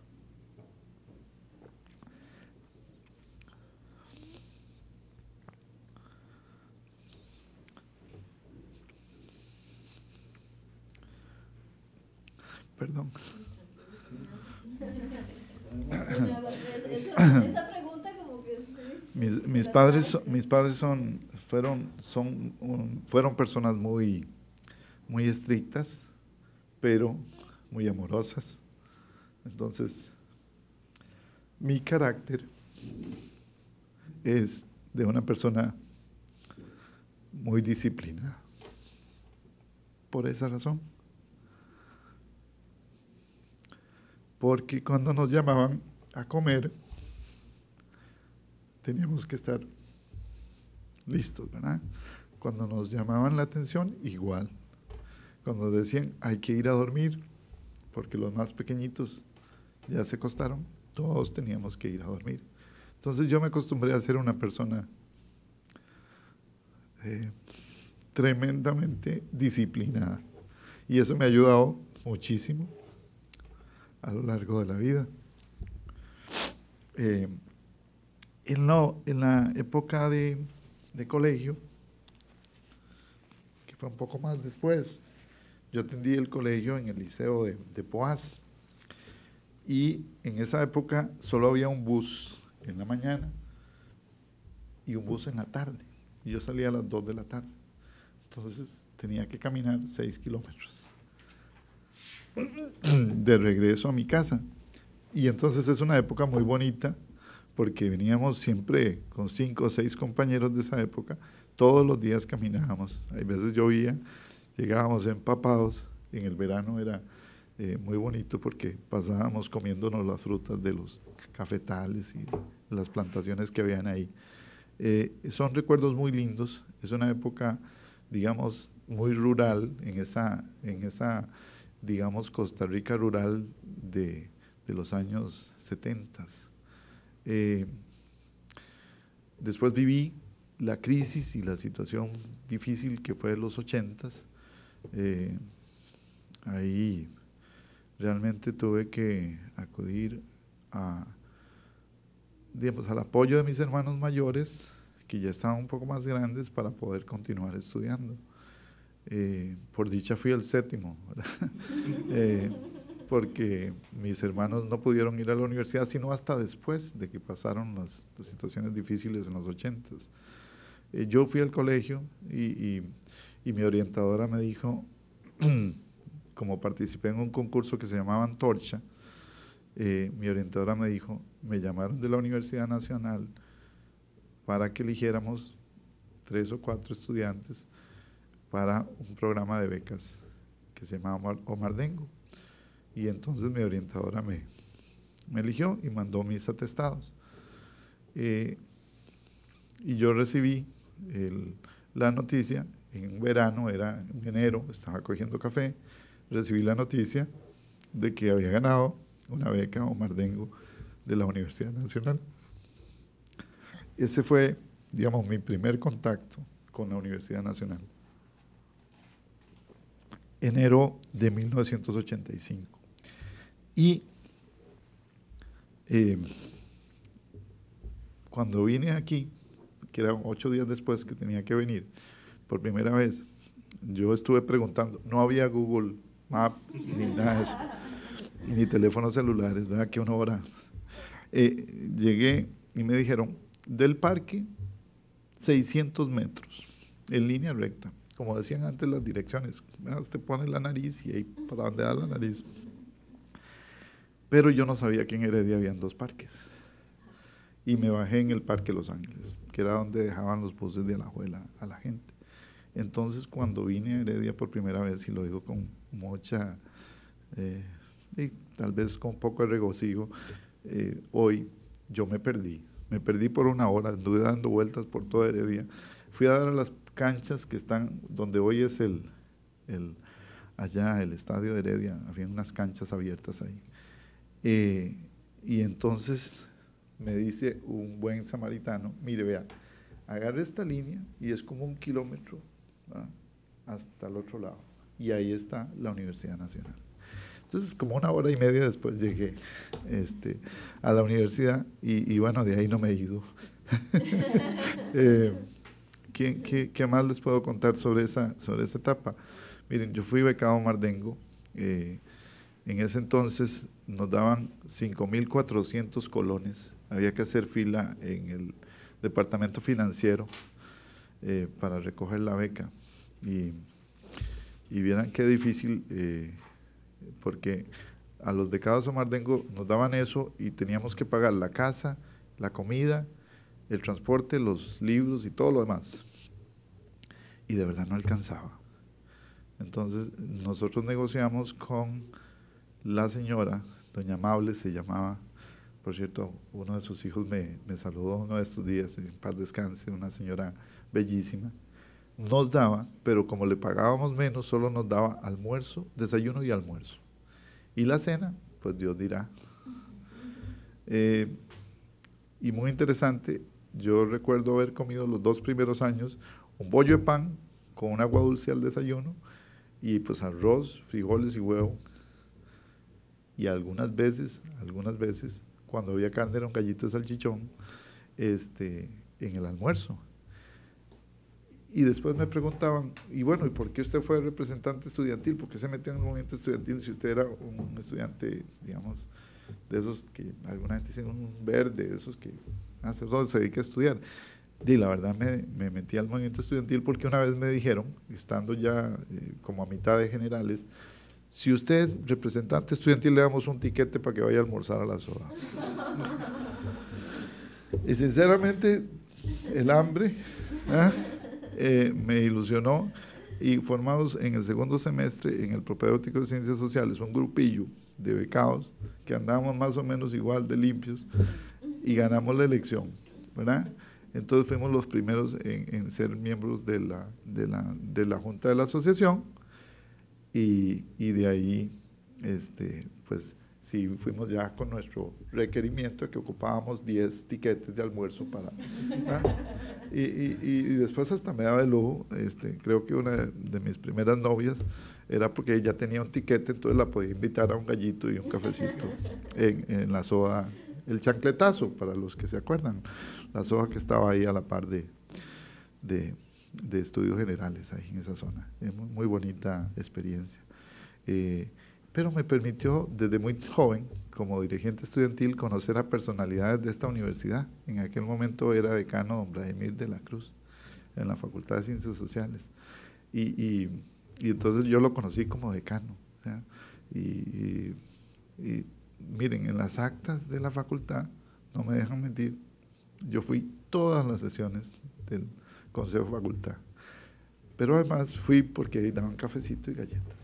perdón. Esa pregunta como que... Mis padres fueron personas muy, muy estrictas, pero muy amorosas. Entonces, mi carácter es de una persona muy disciplinada. Por esa razón. Porque cuando nos llamaban a comer, teníamos que estar listos, ¿verdad? Cuando nos llamaban la atención, igual. Cuando decían, hay que ir a dormir, porque los más pequeñitos ya se acostaron, todos teníamos que ir a dormir. Entonces yo me acostumbré a ser una persona tremendamente disciplinada. Y eso me ha ayudado muchísimo a lo largo de la vida. En la época de colegio, que fue un poco más después, yo atendí el colegio en el liceo de Poás, y en esa época solo había un bus en la mañana y un bus en la tarde, y yo salía a las 2 de la tarde, entonces tenía que caminar 6 kilómetros de regreso a mi casa. Y entonces es una época muy bonita, porque veníamos siempre con 5 o 6 compañeros de esa época, todos los días caminábamos, hay veces llovía, llegábamos empapados, en el verano era muy bonito porque pasábamos comiéndonos las frutas de los cafetales y las plantaciones que habían ahí. Son recuerdos muy lindos, es una época, digamos, muy rural, en esa digamos, Costa Rica rural de los años 70. Después viví la crisis y la situación difícil que fue en los 80. Ahí realmente tuve que acudir digamos, al apoyo de mis hermanos mayores, que ya estaban un poco más grandes, para poder continuar estudiando. Por dicha fui el 7º, porque mis hermanos no pudieron ir a la universidad sino hasta después de que pasaron las situaciones difíciles en los 80. Yo fui al colegio y mi orientadora me dijo, como participé en un concurso que se llamaba Antorcha, mi orientadora me dijo, me llamaron de la Universidad Nacional para que eligiéramos 3 o 4 estudiantes para un programa de becas que se llamaba Omardengo. Y entonces mi orientadora me eligió y mandó mis atestados. Y yo recibí la noticia, en verano, era en enero, estaba cogiendo café, recibí la noticia de que había ganado una beca Omardengo de la Universidad Nacional. Ese fue, digamos, mi primer contacto con la Universidad Nacional. Enero de 1985. Y cuando vine aquí, que eran 8 días después que tenía que venir, por primera vez, yo estuve preguntando, no había Google Maps ni nada de eso, ni teléfonos celulares, ¿verdad? Que 1 hora. Llegué y me dijeron, del parque, 600 metros, en línea recta, como decían antes las direcciones, ¿verdad? Usted pone la nariz y ahí para donde da la nariz. Pero yo no sabía que en Heredia habían 2 parques. Y me bajé en el Parque Los Ángeles, que era donde dejaban los buses de Alajuela a la gente. Entonces, cuando vine a Heredia por primera vez, y lo digo con mucha, y tal vez con un poco de regocijo, hoy yo me perdí por 1 hora, anduve dando vueltas por toda Heredia. Fui a dar a las canchas que están, donde hoy es allá el estadio de Heredia, había unas canchas abiertas ahí. Y entonces me dice un buen samaritano, mire, vea, agarre esta línea y es como 1 kilómetro, ¿verdad?, hasta el otro lado. Y ahí está la Universidad Nacional. Entonces, como 1 hora y media después llegué a la universidad y bueno, de ahí no me he ido. ¿Qué más les puedo contar sobre esa etapa? Miren, yo fui becado Omardengo. En ese entonces nos daban 5.400 colones. Había que hacer fila en el departamento financiero para recoger la beca. Y vieran qué difícil porque a los becados Omardengo nos daban eso y teníamos que pagar la casa, la comida, el transporte, los libros y todo lo demás. Y de verdad no alcanzaba. Entonces nosotros negociamos con la señora, doña Amable se llamaba, por cierto, uno de sus hijos me saludó uno de estos días, en paz descanse, una señora bellísima. Nos daba, pero como le pagábamos menos, solo nos daba almuerzo, desayuno y almuerzo. Y la cena, pues Dios dirá. Y muy interesante, yo recuerdo haber comido los 2 primeros años un bollo de pan con un agua dulce al desayuno y pues arroz, frijoles y huevo. Y algunas veces, cuando había carne era un gallito de salchichón en el almuerzo. Y después me preguntaban, y bueno, ¿y por qué usted fue representante estudiantil? ¿Por qué se metió en el movimiento estudiantil si usted era un estudiante, digamos, de esos que alguna gente dice un verde, de esos que se dedica a estudiar? Y la verdad me metí al movimiento estudiantil porque una vez me dijeron, estando ya como a mitad de generales, si usted es representante estudiantil le damos un tiquete para que vaya a almorzar a la soda. Y sinceramente el hambre me ilusionó y formamos en el segundo semestre en el propedéutico de Ciencias Sociales un grupillo de becados que andábamos más o menos igual de limpios y ganamos la elección, ¿verdad? Entonces fuimos los primeros en ser miembros de la junta de la asociación y de ahí pues sí fuimos ya con nuestro requerimiento de que ocupábamos 10 tiquetes de almuerzo para y después hasta me daba el lujo, creo que una de mis primeras novias era porque ella tenía un tiquete, entonces la podía invitar a un gallito y un cafecito en la soda, el chancletazo, para los que se acuerdan, la soda que estaba ahí a la par de estudios generales ahí en esa zona. Es muy bonita experiencia. Pero me permitió desde muy joven, como dirigente estudiantil, conocer a personalidades de esta universidad. En aquel momento era decano don Vladimir de la Cruz, en la Facultad de Ciencias Sociales. Y entonces yo lo conocí como decano. ¿Ya? Y miren, en las actas de la facultad, no me dejan mentir, yo fui todas las sesiones del Consejo de Facultad. Pero además fui porque daban cafecito y galletas.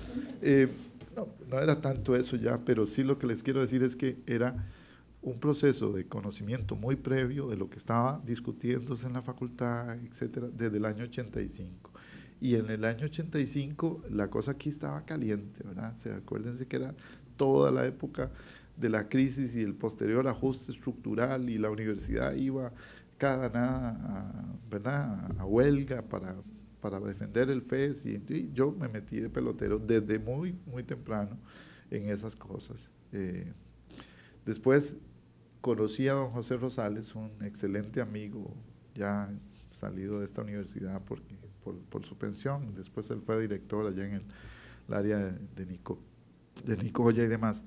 No era tanto eso ya, pero sí lo que les quiero decir es que era un proceso de conocimiento muy previo de lo que estaba discutiéndose en la facultad, etcétera, desde el año 85. Y en el año 85 la cosa aquí estaba caliente, ¿verdad? O sea, acuérdense que era toda la época de la crisis y el posterior ajuste estructural y la universidad iba cada nada, ¿verdad?, a huelga para defender el FES y yo me metí de pelotero desde muy temprano en esas cosas. Después conocí a don José Rosales, un excelente amigo, ya salido de esta universidad por su pensión. Después él fue director allá en el área de Nicoya y demás.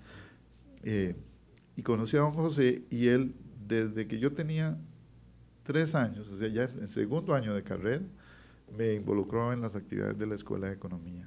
Y conocí a don José y él, desde que yo tenía 3 años, o sea, ya en el segundo año de carrera, me involucró en las actividades de la Escuela de Economía.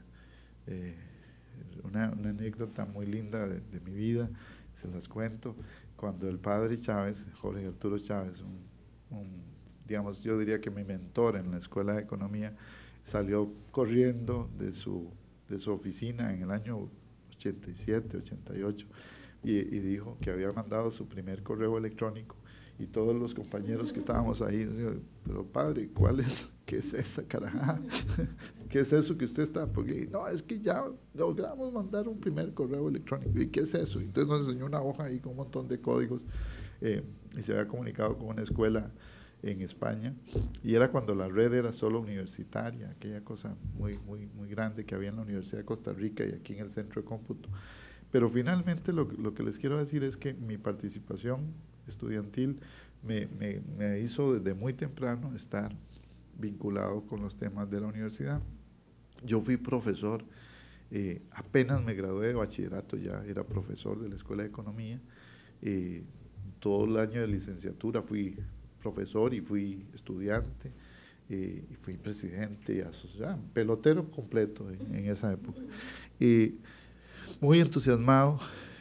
Una anécdota muy linda de mi vida, se las cuento. Cuando el padre Chávez, Jorge Arturo Chávez, digamos, yo diría que mi mentor en la Escuela de Economía, salió corriendo de su oficina en el año 87, 88, y dijo que había mandado su primer correo electrónico, y todos los compañeros que estábamos ahí, pero padre, ¿qué es esa carajada? ¿Qué es eso que usted está? Porque no, es que ya logramos mandar un primer correo electrónico. ¿Y qué es eso? Entonces nos enseñó una hoja ahí con un montón de códigos y se había comunicado con una escuela en España, y era cuando la red era solo universitaria, aquella cosa muy grande que había en la Universidad de Costa Rica y aquí en el Centro de Cómputo. Pero finalmente lo que les quiero decir es que mi participación estudiantil me hizo desde muy temprano estar vinculado con los temas de la universidad. Yo fui profesor, apenas me gradué de bachillerato, ya era profesor de la Escuela de Economía. Todo el año de licenciatura fui profesor y fui estudiante, y fui presidente, pelotero completo en esa época. muy entusiasmado.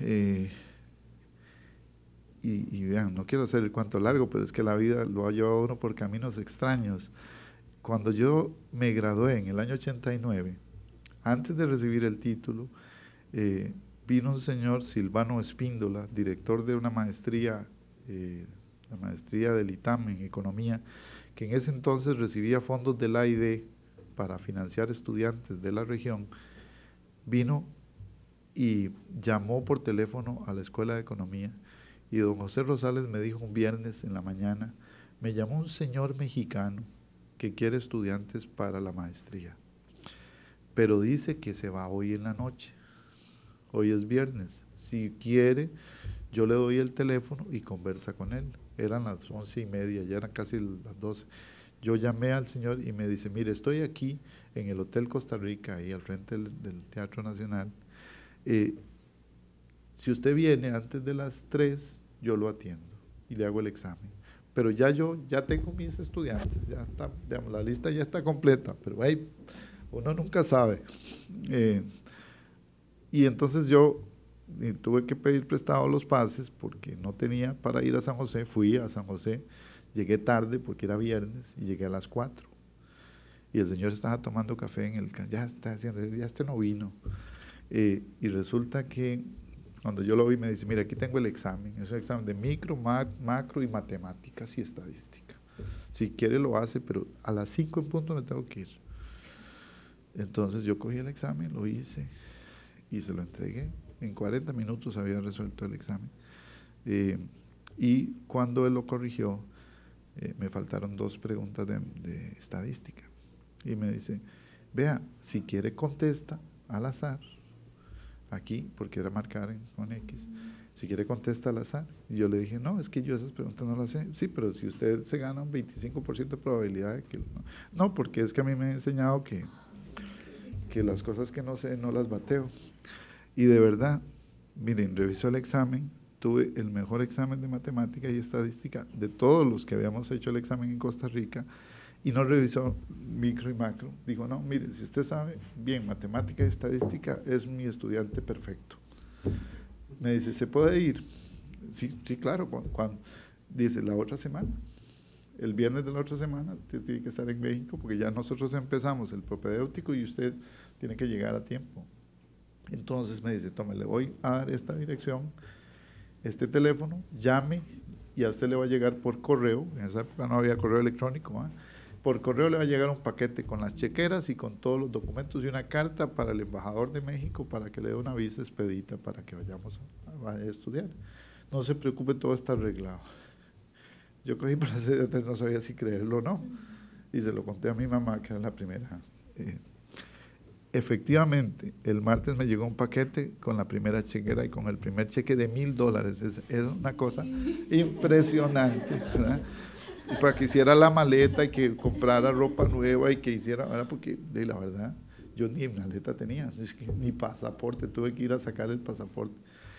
Y vean, no quiero hacer el cuento largo, pero es que la vida lo ha llevado a uno por caminos extraños. Cuando yo me gradué en el año 89, antes de recibir el título, vino un señor, Silvano Espíndola, director de una maestría, la maestría del ITAM en Economía, que en ese entonces recibía fondos del AID para financiar estudiantes de la región, vino y llamó por teléfono a la Escuela de Economía. Y don José Rosales me dijo un viernes en la mañana, me llamó un señor mexicano que quiere estudiantes para la maestría, pero dice que se va hoy en la noche, hoy es viernes, si quiere yo le doy el teléfono y conversa con él. Eran las 11:30, ya eran casi las 12. Yo llamé al señor y me dice, mire, estoy aquí en el Hotel Costa Rica, ahí al frente del Teatro Nacional, si usted viene antes de las 3, yo lo atiendo y le hago el examen. Pero ya tengo mis estudiantes, ya está, digamos, la lista ya está completa, pero hey, uno nunca sabe. Y entonces yo tuve que pedir prestado los pases porque no tenía para ir a San José. Fui a San José, llegué tarde porque era viernes y llegué a las 4. Y el señor estaba tomando café en el, ya este no vino. Y resulta que cuando yo lo vi me dice, mira, aquí tengo el examen, es un examen de micro, macro y matemáticas y estadística. Si quiere lo hace, pero a las 5 en punto me tengo que ir. Entonces yo cogí el examen, lo hice y se lo entregué. En 40 minutos había resuelto el examen. Y cuando él lo corrigió, me faltaron 2 preguntas de estadística. Y me dice, vea, si quiere contesta al azar, aquí, porque era marcar con X, si quiere contesta al azar. Y yo le dije, no, es que yo esas preguntas no las sé. Sí, pero si usted se gana un 25% de probabilidad de que... No, porque es que a mí me han enseñado que las cosas que no sé no las bateo. Y de verdad, miren, revisó el examen, tuve el mejor examen de matemática y estadística de todos los que habíamos hecho el examen en Costa Rica, y no revisó micro y macro. Dijo, no, mire, si usted sabe bien matemática y estadística, es mi estudiante perfecto. Me dice, ¿se puede ir? Sí, claro. ¿Cuándo? Dice, la otra semana. El viernes de la otra semana usted tiene que estar en México, porque ya nosotros empezamos el propedéutico y usted tiene que llegar a tiempo. Entonces me dice, tome, le voy a dar esta dirección, este teléfono, llame y a usted le va a llegar por correo. En esa época no había correo electrónico, por correo le va a llegar un paquete con las chequeras y con todos los documentos y una carta para el embajador de México para que le dé una visa expedita para que vayamos a estudiar. No se preocupe, todo está arreglado. Yo cogí para hacer, no sabía si creerlo o no, y se lo conté a mi mamá, que era la primera. Efectivamente, el martes me llegó un paquete con la primera chequera y con el primer cheque de $1,000. Es una cosa impresionante, ¿verdad? Y para que hiciera la maleta y que comprara ropa nueva y que hiciera, ¿verdad? Porque de la verdad yo ni maleta tenía, es que ni pasaporte, tuve que ir a sacar el pasaporte.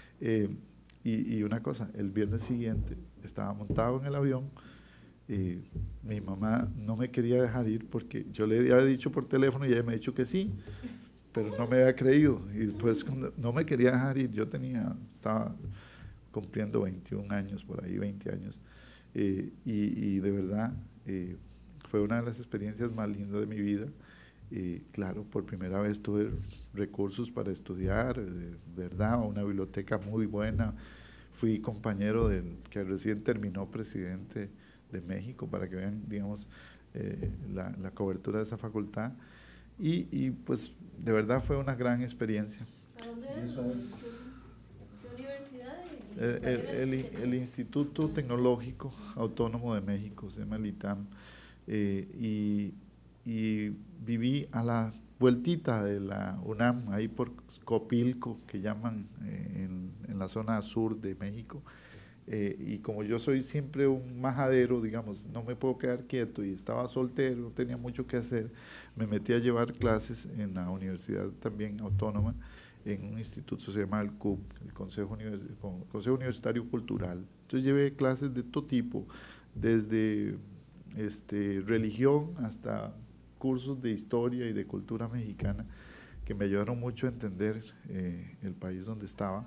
Y una cosa, el viernes siguiente estaba montado en el avión y mi mamá no me quería dejar ir porque yo le había dicho por teléfono y ella me ha dicho que sí, pero no me había creído. Y después no me quería dejar ir, estaba cumpliendo 21 años, por ahí 20 años. Y de verdad fue una de las experiencias más lindas de mi vida. Claro, por primera vez tuve recursos para estudiar, verdad, una biblioteca muy buena. Fui compañero del que recién terminó presidente de México, para que vean, digamos, la cobertura de esa facultad. Y pues de verdad fue una gran experiencia. ¿A dónde era? ¿Qué universidad? El Instituto Tecnológico Autónomo de México, se llama el ITAM, y viví a la vueltita de la UNAM, ahí por Copilco, que llaman en la zona sur de México, y como yo soy siempre un majadero, digamos, no me puedo quedar quieto y estaba soltero, no tenía mucho que hacer, me metí a llevar clases en la universidad también autónoma, en un instituto se llama el CUC, el Consejo Universitario Cultural. Entonces llevé clases de todo tipo, desde religión hasta cursos de historia y de cultura mexicana, que me ayudaron mucho a entender el país donde estaba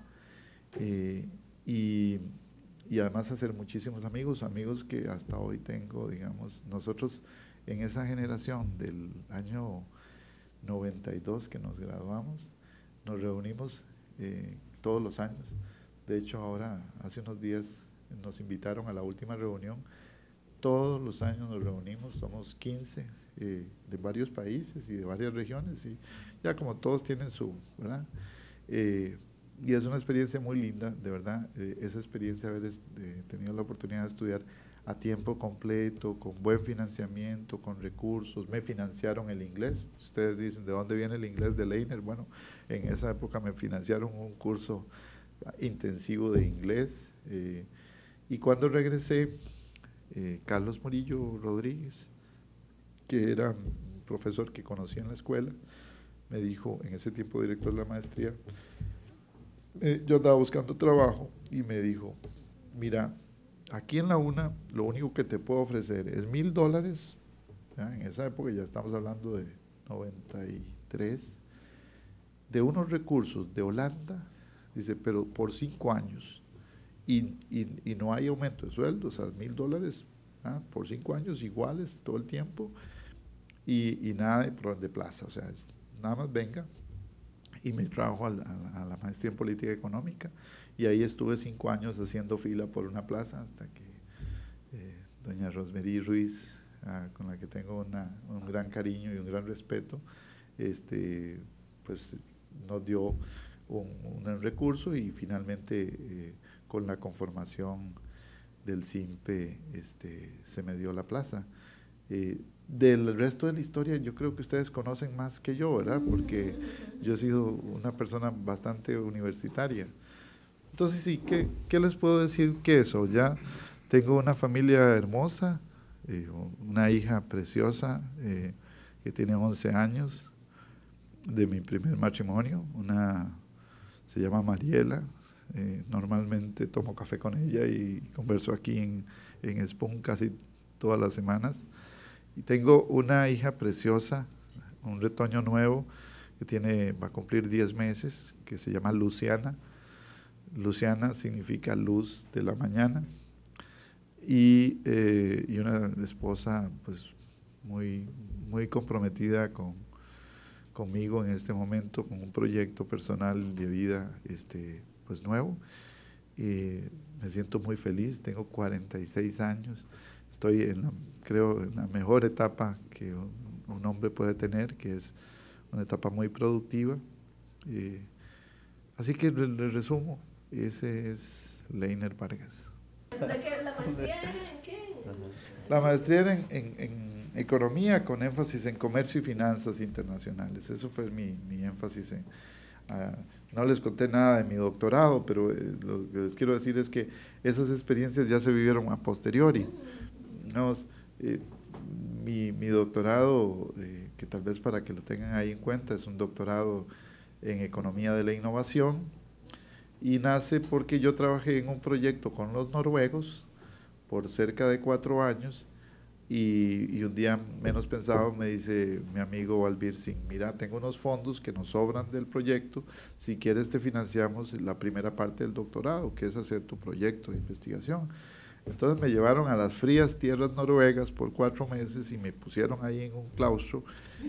y además hacer muchísimos amigos que hasta hoy tengo, digamos. Nosotros en esa generación del año 92 que nos graduamos, nos reunimos todos los años. De hecho, ahora, hace unos días, nos invitaron a la última reunión. Todos los años nos reunimos, somos 15 de varios países y de varias regiones, y ya como todos tienen su, ¿verdad? Y es una experiencia muy linda, de verdad, esa experiencia de haber tenido la oportunidad de estudiar a tiempo completo, con buen financiamiento, con recursos. Me financiaron el inglés. Ustedes dicen, ¿de dónde viene el inglés de Leiner? Bueno, en esa época me financiaron un curso intensivo de inglés. Y cuando regresé, Carlos Murillo Rodríguez, que era un profesor que conocí en la escuela, me dijo, en ese tiempo director de la maestría, yo andaba buscando trabajo y me dijo, mira, aquí en la UNA lo único que te puedo ofrecer es $1,000, ¿ya? En esa época ya estamos hablando de 93, de unos recursos de Holanda, dice, pero por 5 años, y no hay aumento de sueldo, o sea, $1,000 por 5 años iguales todo el tiempo, y nada de plaza, o sea, nada más venga. Y me trajo a la maestría en política económica, y ahí estuve 5 años haciendo fila por una plaza hasta que doña Rosmery Ruiz, con la que tengo un gran cariño y un gran respeto, pues nos dio un recurso, y finalmente con la conformación del SIMPE se me dio la plaza. Del resto de la historia yo creo que ustedes conocen más que yo, ¿verdad? Porque yo he sido una persona bastante universitaria. Entonces sí, ¿qué les puedo decir que eso? Ya tengo una familia hermosa, una hija preciosa que tiene 11 años de mi primer matrimonio, se llama Mariela. Normalmente tomo café con ella y converso aquí en Spoon casi todas las semanas. Y tengo una hija preciosa, un retoño nuevo, que va a cumplir 10 meses, que se llama Luciana. Luciana significa luz de la mañana. Y una esposa pues muy, muy comprometida conmigo en este momento, con un proyecto personal de vida pues nuevo. Me siento muy feliz, tengo 46 años. Estoy creo en la mejor etapa que un hombre puede tener, que es una etapa muy productiva. Así que le resumo, ese es Leiner Vargas. ¿La maestría era en qué? La maestría era en economía, con énfasis en comercio y finanzas internacionales. Eso fue mi énfasis. No les conté nada de mi doctorado, pero lo que les quiero decir es que esas experiencias ya se vivieron a posteriori. Mi doctorado, que tal vez para que lo tengan ahí en cuenta, es un doctorado en economía de la innovación, y nace porque yo trabajé en un proyecto con los noruegos por cerca de 4 años, y un día menos pensado me dice mi amigo Valbir Singh, mira, tengo unos fondos que nos sobran del proyecto, si quieres te financiamos la primera parte del doctorado, que es hacer tu proyecto de investigación. Entonces me llevaron a las frías tierras noruegas por 4 meses y me pusieron ahí en un claustro,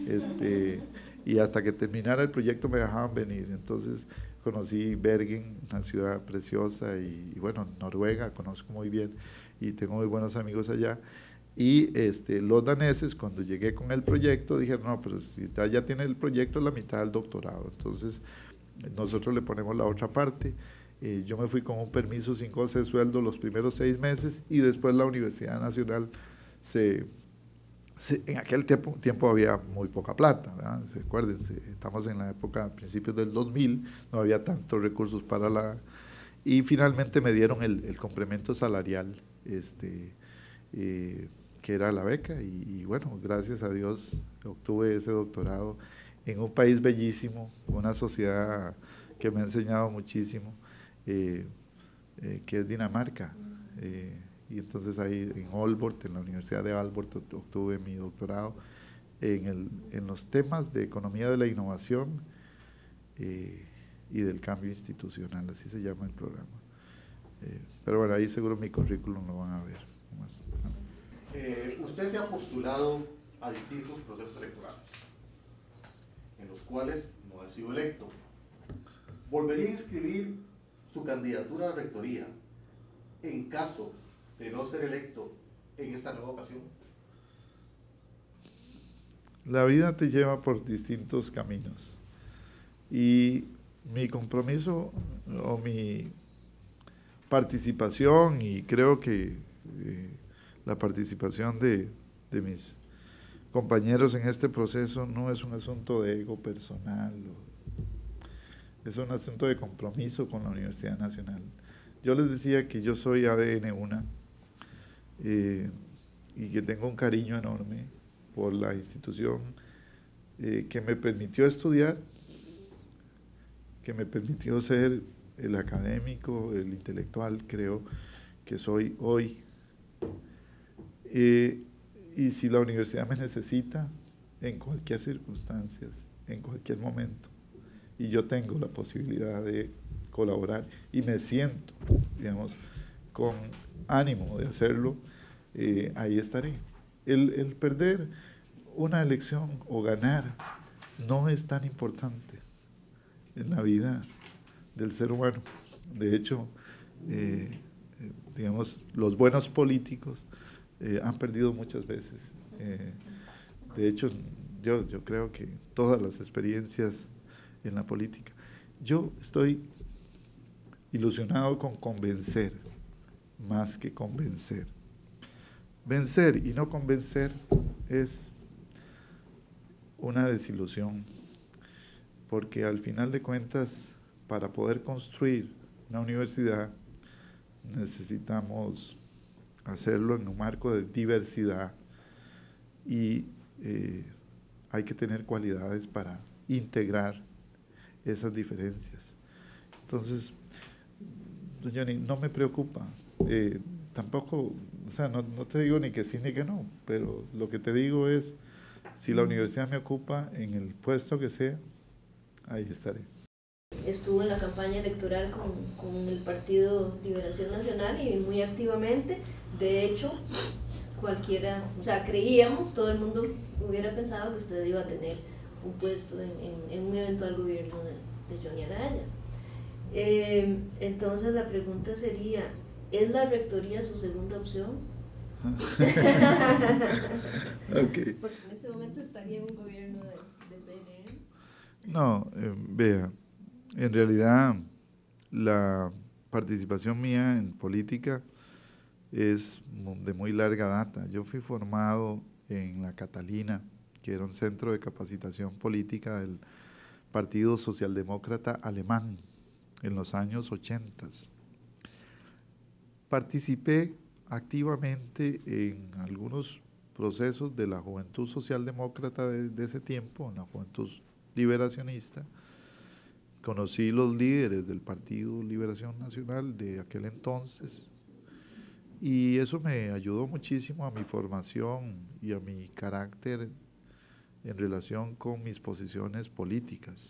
y hasta que terminara el proyecto me dejaban venir. Entonces conocí Bergen, una ciudad preciosa, y bueno, Noruega conozco muy bien y tengo muy buenos amigos allá. Y los daneses, cuando llegué con el proyecto, dijeron, no, pero si usted ya tiene el proyecto, es la mitad del doctorado, entonces nosotros le ponemos la otra parte. Yo me fui con un permiso sin goce de sueldo los primeros 6 meses, y después la Universidad Nacional en aquel tiempo había muy poca plata, ¿verdad? Acuérdense, estamos en la época, a principios del 2000, no había tantos recursos y finalmente me dieron el complemento salarial, que era la beca, y bueno, gracias a Dios obtuve ese doctorado en un país bellísimo, una sociedad que me ha enseñado muchísimo, que es Dinamarca. Y entonces ahí en Aalborg, en la Universidad de Aalborg, obtuve mi doctorado en los temas de economía de la innovación y del cambio institucional, así se llama el programa. Pero bueno, ahí seguro mi currículum lo van a ver más. Usted se ha postulado a distintos procesos electorales, en los cuales no ha sido electo. ¿Volvería a inscribir su candidatura a la rectoría en caso de no ser electo en esta nueva ocasión? La vida te lleva por distintos caminos y mi compromiso o mi participación, y creo que la participación de mis compañeros en este proceso no es un asunto de ego personal, es un asunto de compromiso con la Universidad Nacional. Yo les decía que yo soy ADN UNA y que tengo un cariño enorme por la institución que me permitió estudiar, que me permitió ser el académico, el intelectual, creo que soy hoy. Y si la universidad me necesita, en cualquier circunstancia, en cualquier momento, y yo tengo la posibilidad de colaborar y me siento, digamos, con ánimo de hacerlo, ahí estaré. El perder una elección o ganar no es tan importante en la vida del ser humano. De hecho, digamos, los buenos políticos han perdido muchas veces. De hecho, yo creo que todas las experiencias en la política, yo estoy ilusionado con convencer más que convencer. Vencer y no convencer es una desilusión, porque al final de cuentas, para poder construir una universidad, necesitamos hacerlo en un marco de diversidad y hay que tener cualidades para integrar esas diferencias. Entonces, Johnny, no me preocupa, tampoco, o sea, no te digo ni que sí ni que no, pero lo que te digo es, si la universidad me ocupa en el puesto que sea, ahí estaré. Estuvo en la campaña electoral con el Partido Liberación Nacional y muy activamente. De hecho, cualquiera, o sea, creíamos, todo el mundo hubiera pensado que usted iba a tener un puesto en un eventual gobierno de Johnny Araya. Entonces la pregunta sería, ¿es la rectoría su segunda opción? Okay. Porque en este momento estaría en un gobierno del PNM. No, vea, en realidad la participación mía en política es de muy larga data. Yo fui formado en la Catalina, que era un centro de capacitación política del Partido Socialdemócrata Alemán en los años 80. Participé activamente en algunos procesos de la juventud socialdemócrata de ese tiempo, en la juventud liberacionista. Conocí los líderes del Partido Liberación Nacional de aquel entonces y eso me ayudó muchísimo a mi formación y a mi carácter en relación con mis posiciones políticas.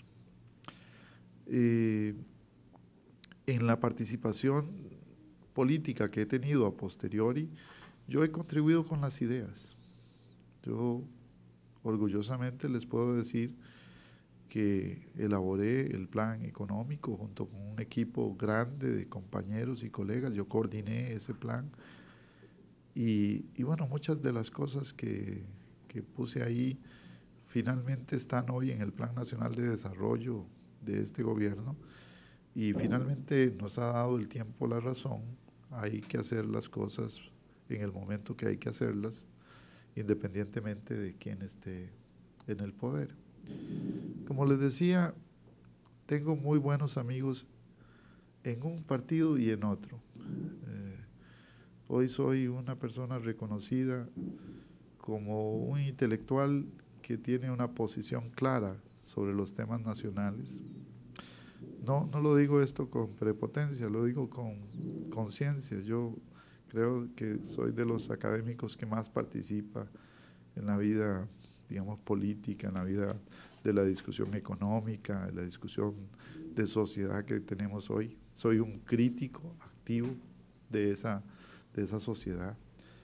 En la participación política que he tenido a posteriori, yo he contribuido con las ideas. Yo orgullosamente les puedo decir que elaboré el plan económico junto con un equipo grande de compañeros y colegas. Yo coordiné ese plan y bueno, muchas de las cosas que puse ahí finalmente están hoy en el Plan Nacional de Desarrollo de este gobierno y finalmente nos ha dado el tiempo la razón. Hay que hacer las cosas en el momento que hay que hacerlas, independientemente de quién esté en el poder. Como les decía, tengo muy buenos amigos en un partido y en otro. Hoy soy una persona reconocida como un intelectual que tiene una posición clara sobre los temas nacionales. No lo digo esto con prepotencia, lo digo con conciencia. Yo creo que soy de los académicos que más participa en la vida, digamos, política, en la vida de la discusión económica, de la discusión de sociedad que tenemos hoy. Soy un crítico activo de esa sociedad.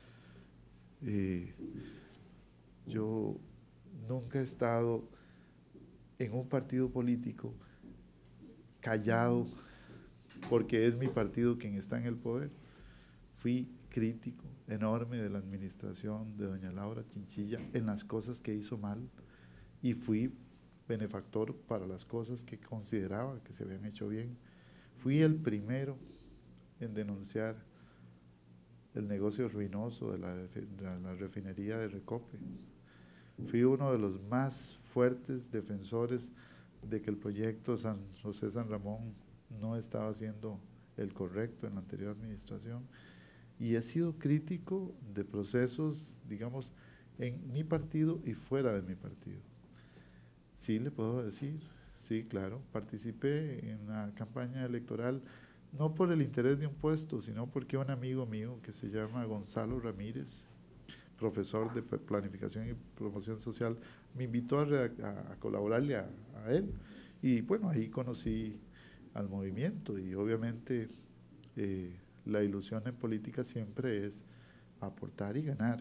Yo nunca he estado en un partido político callado porque es mi partido quien está en el poder. Fui crítico enorme de la administración de doña Laura Chinchilla en las cosas que hizo mal y fui benefactor para las cosas que consideraba que se habían hecho bien. Fui el primero en denunciar el negocio ruinoso de la refinería de Recope. Fui uno de los más fuertes defensores de que el proyecto San José San Ramón no estaba haciendo el correcto en la anterior administración. Y he sido crítico de procesos, digamos, en mi partido y fuera de mi partido. Sí, le puedo decir, sí, claro, participé en la campaña electoral, no por el interés de un puesto, sino porque un amigo mío que se llama Gonzalo Ramírez, profesor de planificación y promoción social, me invitó a colaborarle a él. Y bueno, ahí conocí al movimiento y obviamente la ilusión en política siempre es aportar y ganar.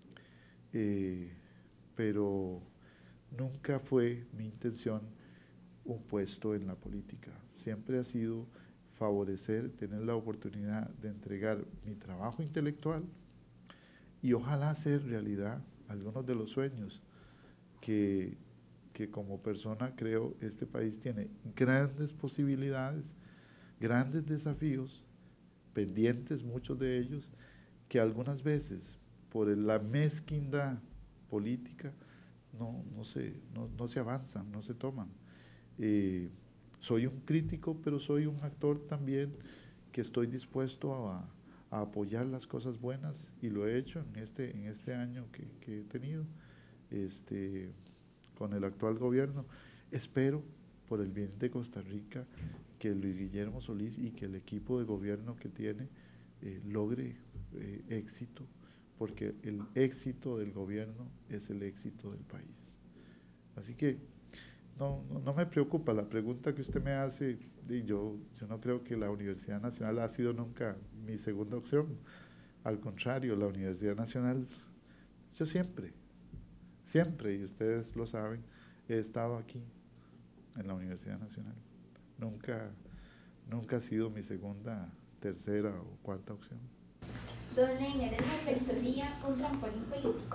Pero nunca fue mi intención un puesto en la política. Siempre ha sido favorecer, tener la oportunidad de entregar mi trabajo intelectual y ojalá hacer realidad algunos de los sueños que como persona creo este país tiene grandes posibilidades, grandes desafíos, pendientes muchos de ellos, que algunas veces por la mezquindad política no se avanzan, no se toman. Soy un crítico, pero soy un actor también que estoy dispuesto a apoyar las cosas buenas y lo he hecho en este año que he tenido con el actual gobierno. Espero, por el bien de Costa Rica, que Luis Guillermo Solís y que el equipo de gobierno que tiene logre éxito, porque el éxito del gobierno es el éxito del país. Así que no me preocupa la pregunta que usted me hace. Yo no creo que la Universidad Nacional ha sido nunca mi segunda opción. Al contrario, la Universidad Nacional, yo siempre, y ustedes lo saben, he estado aquí en la Universidad Nacional. Nunca ha sido mi segunda, tercera o cuarta opción. Don Leiner, ¿es la rectoría un trampolín político?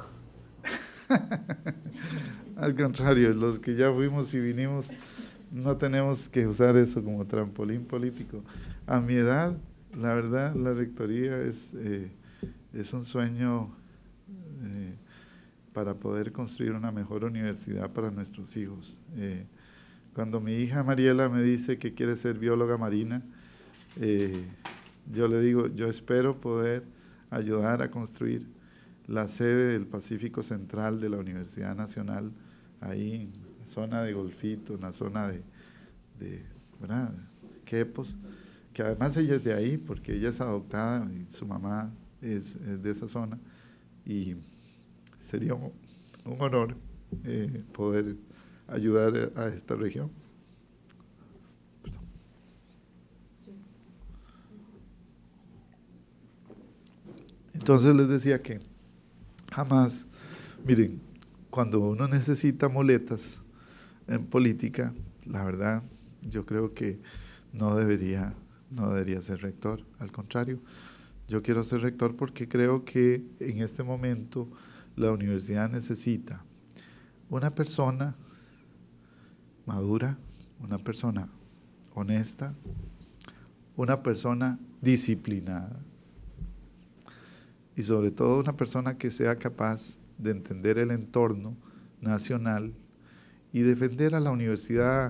Al contrario, los que ya fuimos y vinimos no tenemos que usar eso como trampolín político. A mi edad, la verdad, la rectoría es un sueño para poder construir una mejor universidad para nuestros hijos. Cuando mi hija Mariela me dice que quiere ser bióloga marina, yo le digo, yo espero poder ayudar a construir la sede del Pacífico Central de la Universidad Nacional, ahí en la zona de Golfito, en la zona de ¿verdad? Quepos, que además ella es de ahí porque ella es adoptada y su mamá es de esa zona, y sería un honor poder ayudar a esta región. Perdón. Entonces les decía que jamás, miren, cuando uno necesita muletas en política, la verdad, yo creo que no debería ser rector. Al contrario, yo quiero ser rector porque creo que en este momento la universidad necesita una persona madura, una persona honesta, una persona disciplinada y sobre todo una persona que sea capaz de entender el entorno nacional y defender a la universidad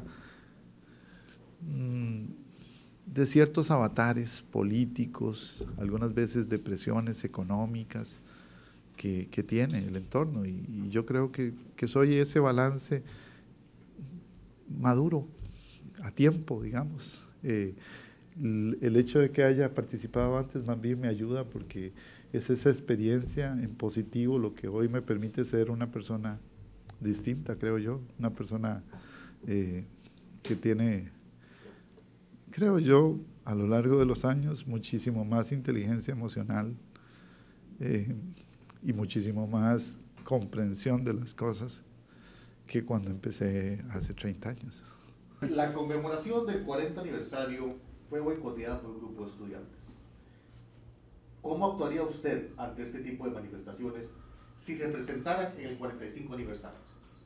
de ciertos avatares políticos, algunas veces de presiones económicas que tiene el entorno, y yo creo que soy ese balance maduro, a tiempo, digamos. El hecho de que haya participado antes más bien me ayuda porque es esa experiencia en positivo lo que hoy me permite ser una persona distinta, creo yo, una persona que tiene, creo yo, a lo largo de los años, muchísimo más inteligencia emocional y muchísimo más comprensión de las cosas que cuando empecé hace 30 años. La conmemoración del 40 aniversario fue boicoteada por un grupo de estudiantes. ¿Cómo actuaría usted ante este tipo de manifestaciones si se presentaran en el 45 aniversario?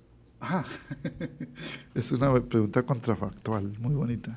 Es una pregunta contrafactual, muy bonita.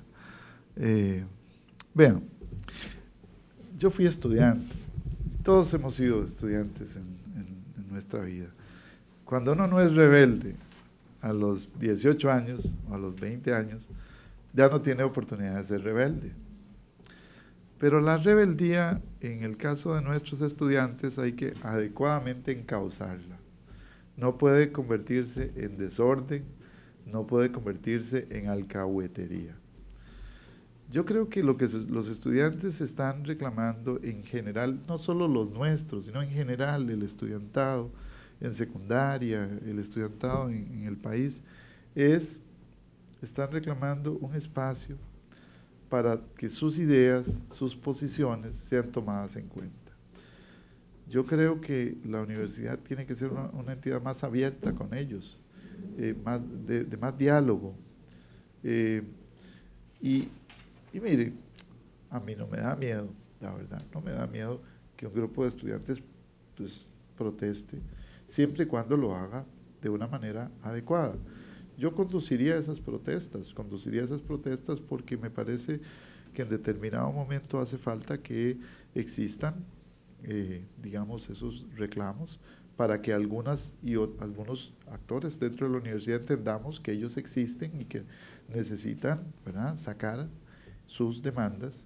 Vean, yo fui estudiante, todos hemos sido estudiantes en nuestra vida. Cuando uno no es rebelde a los 18 años o a los 20 años, ya no tiene oportunidad de ser rebelde. Pero la rebeldía, en el caso de nuestros estudiantes, hay que adecuadamente encauzarla. No puede convertirse en desorden, no puede convertirse en alcahuetería. Yo creo que lo que los estudiantes están reclamando en general, no solo los nuestros, sino en general el estudiantado en secundaria, el estudiantado en el país, están reclamando un espacio para que sus ideas, sus posiciones sean tomadas en cuenta. Yo creo que la universidad tiene que ser una entidad más abierta con ellos, de más diálogo. Y mire, a mí no me da miedo, la verdad, no me da miedo que un grupo de estudiantes pues, proteste, siempre y cuando lo haga de una manera adecuada. Yo conduciría esas protestas porque me parece que en determinado momento hace falta que existan, digamos, esos reclamos para que algunos actores dentro de la universidad entendamos que ellos existen y que necesitan, ¿verdad?, sacar sus demandas.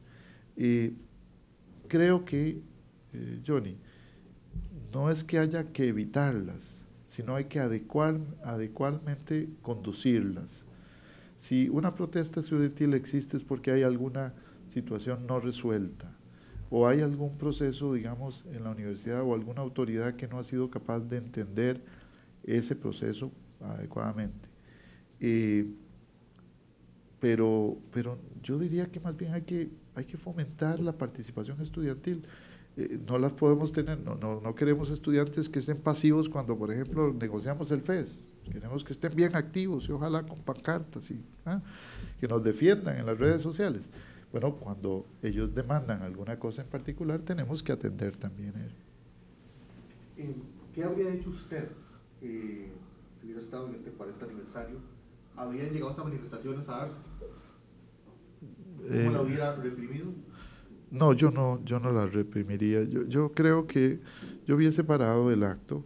Creo que, Johnny, no es que haya que evitarlas, sino hay que adecuadamente conducirlas. Si una protesta estudiantil existe es porque hay alguna situación no resuelta o hay algún proceso, digamos, en la universidad o alguna autoridad que no ha sido capaz de entender ese proceso adecuadamente. Pero yo diría que más bien hay que fomentar la participación estudiantil. No las podemos tener, no queremos estudiantes que estén pasivos cuando, por ejemplo, negociamos el FES. Queremos que estén bien activos y ojalá con pancartas y que nos defiendan en las redes sociales. Bueno, cuando ellos demandan alguna cosa en particular, tenemos que atender también eso. ¿Qué habría hecho usted si hubiera estado en este 40 aniversario? ¿Habrían llegado estas manifestaciones a darse? ¿Cómo la hubiera reprimido? No, yo no la reprimiría. Yo creo que yo hubiese parado el acto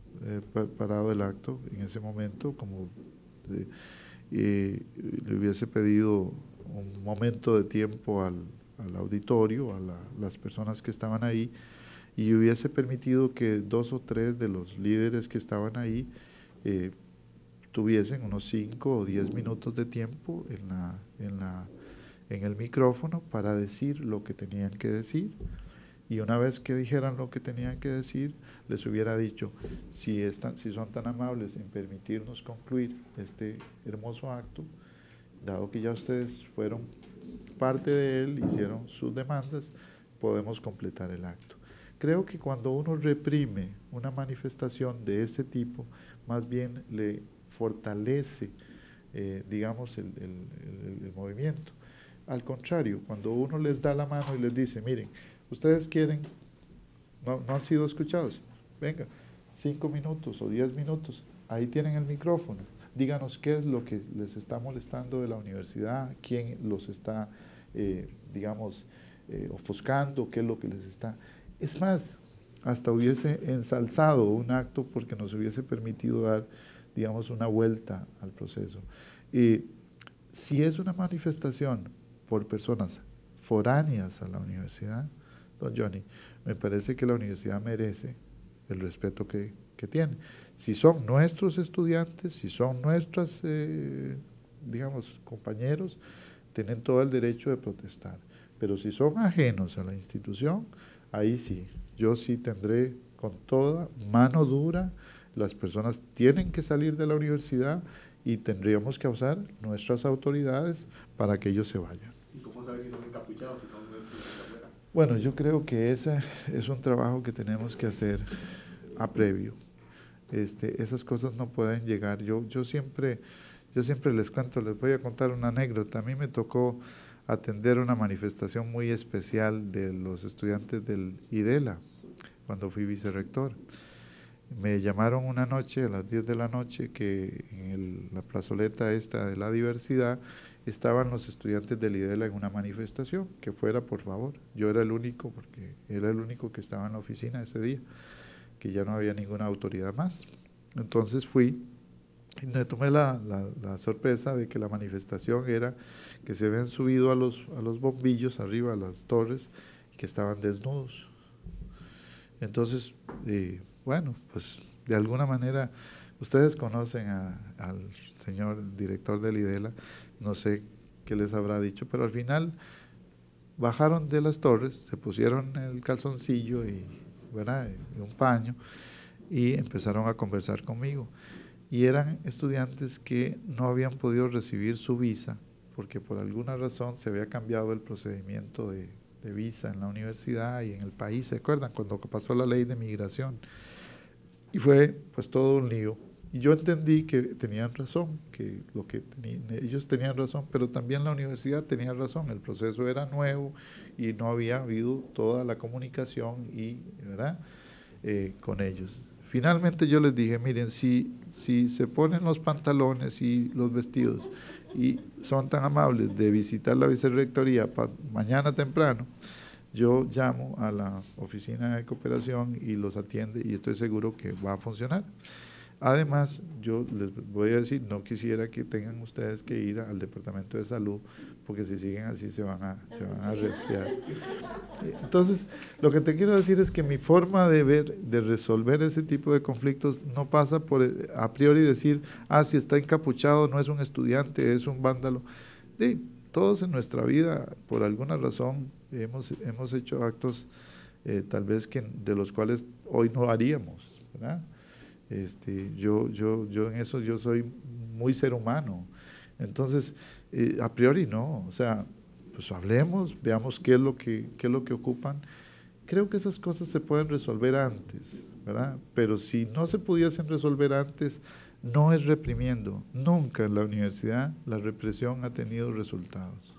en ese momento, como le hubiese pedido un momento de tiempo al auditorio, a las personas que estaban ahí, y hubiese permitido que 2 o 3 de los líderes que estaban ahí tuviesen unos 5 o 10 minutos de tiempo en el micrófono para decir lo que tenían que decir, y una vez que dijeran lo que tenían que decir, les hubiera dicho, si son tan amables en permitirnos concluir este hermoso acto, dado que ya ustedes fueron parte de él, hicieron sus demandas, podemos completar el acto. Creo que cuando uno reprime una manifestación de ese tipo, más bien le fortalece, digamos, el movimiento. Al contrario, cuando uno les da la mano y les dice, miren, ustedes quieren, no han sido escuchados, venga, 5 minutos o 10 minutos, ahí tienen el micrófono, díganos qué es lo que les está molestando de la universidad, quién los está, digamos, ofuscando, qué es lo que les está. Es más, hasta hubiese ensalzado un acto porque nos hubiese permitido dar, digamos, una vuelta al proceso. Si es una manifestación por personas foráneas a la universidad, don Johnny, me parece que la universidad merece el respeto que tiene. Si son nuestros estudiantes, si son nuestros, digamos, compañeros, tienen todo el derecho de protestar. Pero si son ajenos a la institución, ahí sí, yo sí tendré con toda mano dura Las personas tienen que salir de la universidad y tendríamos que usar nuestras autoridades para que ellos se vayan. ¿Y cómo saber si son encapuchados, si son de afuera? Bueno, yo creo que ese es un trabajo que tenemos que hacer a previo. Esas cosas no pueden llegar. Yo siempre les cuento, les voy a contar una anécdota. A mí me tocó atender una manifestación muy especial de los estudiantes del IDELA, cuando fui vicerrector. Me llamaron una noche, a las 10 de la noche, que en la plazoleta esta de la diversidad estaban los estudiantes del IDELA en una manifestación, que fuera, por favor. Yo era el único, porque era el único que estaba en la oficina ese día, que ya no había ninguna autoridad más. Entonces fui y me tomé la sorpresa de que la manifestación era que se habían subido a los bombillos arriba, a las torres, y que estaban desnudos. Entonces, bueno, pues de alguna manera, ustedes conocen al señor director del IDELA, no sé qué les habrá dicho, pero al final bajaron de las torres, se pusieron el calzoncillo y, ¿verdad?, y un paño, y empezaron a conversar conmigo. Y eran estudiantes que no habían podido recibir su visa, porque por alguna razón se había cambiado el procedimiento de visa en la universidad y en el país, ¿se acuerdan? Cuando pasó la ley de migración. Y fue pues todo un lío. Y yo entendí que tenían razón, que ellos tenían razón, pero también la universidad tenía razón. El proceso era nuevo y no había habido toda la comunicación ¿verdad?, con ellos. Finalmente yo les dije, miren, si se ponen los pantalones y los vestidos y son tan amables de visitar la vicerrectoría mañana temprano, yo llamo a la oficina de cooperación y los atiende y estoy seguro que va a funcionar. Además, yo les voy a decir, no quisiera que tengan ustedes que ir al departamento de salud, porque si siguen así se van a resfriar. Entonces, lo que te quiero decir es que mi forma de resolver ese tipo de conflictos no pasa por a priori decir, si está encapuchado no es un estudiante, es un vándalo. Todos en nuestra vida, por alguna razón, hemos hecho actos tal vez de los cuales hoy no haríamos, ¿verdad? Yo en eso yo soy muy ser humano. Entonces, a priori no, o sea, pues hablemos, veamos qué es lo que ocupan. Creo que esas cosas se pueden resolver antes, ¿verdad? Pero si no se pudiesen resolver antes, no es reprimiendo. Nunca en la universidad la represión ha tenido resultados.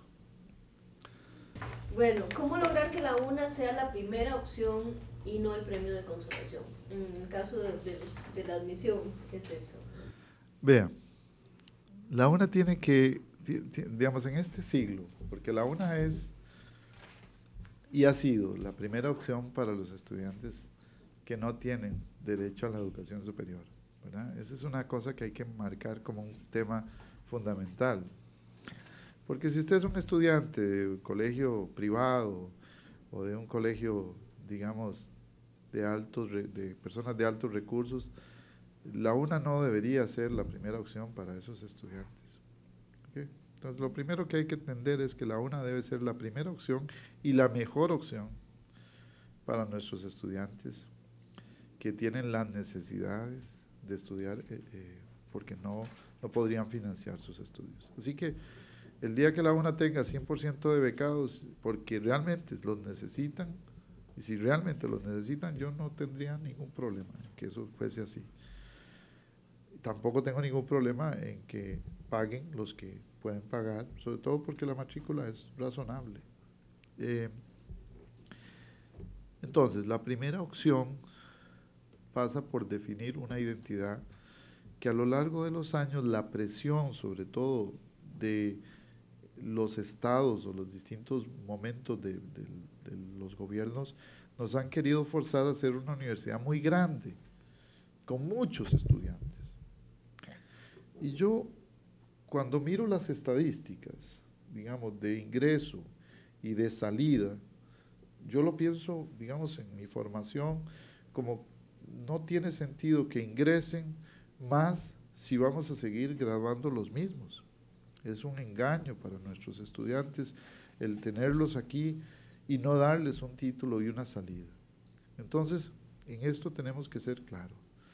Bueno, ¿cómo lograr que la UNA sea la primera opción y no el premio de consolación? En el caso de la admisión, ¿qué es eso? Vea, la UNA tiene que, digamos, en este siglo, porque la UNA es y ha sido la primera opción para los estudiantes que no tienen derecho a la educación superior, ¿verdad? Esa es una cosa que hay que marcar como un tema fundamental. Porque si usted es un estudiante de un colegio privado o de un colegio, digamos, de personas de altos recursos, la UNA no debería ser la primera opción para esos estudiantes. ¿Okay? Entonces, lo primero que hay que entender es que la UNA debe ser la primera opción y la mejor opción para nuestros estudiantes que tienen las necesidades de estudiar porque no podrían financiar sus estudios. Así que el día que la UNA tenga 100% de becados porque realmente los necesitan, y si realmente los necesitan, yo no tendría ningún problema en que eso fuese así. Tampoco tengo ningún problema en que paguen los que pueden pagar, sobre todo porque la matrícula es razonable. Entonces, la primera opción pasa por definir una identidad que a lo largo de los años la presión, sobre todo de los estados o los distintos momentos de los gobiernos, nos han querido forzar a ser una universidad muy grande, con muchos estudiantes. Y yo, cuando miro las estadísticas, digamos, de ingreso y de salida, yo lo pienso, digamos, en mi formación, como no tiene sentido que ingresen más si vamos a seguir graduando los mismos. Es un engaño para nuestros estudiantes el tenerlos aquí y no darles un título y una salida. Entonces, en esto tenemos que ser claros.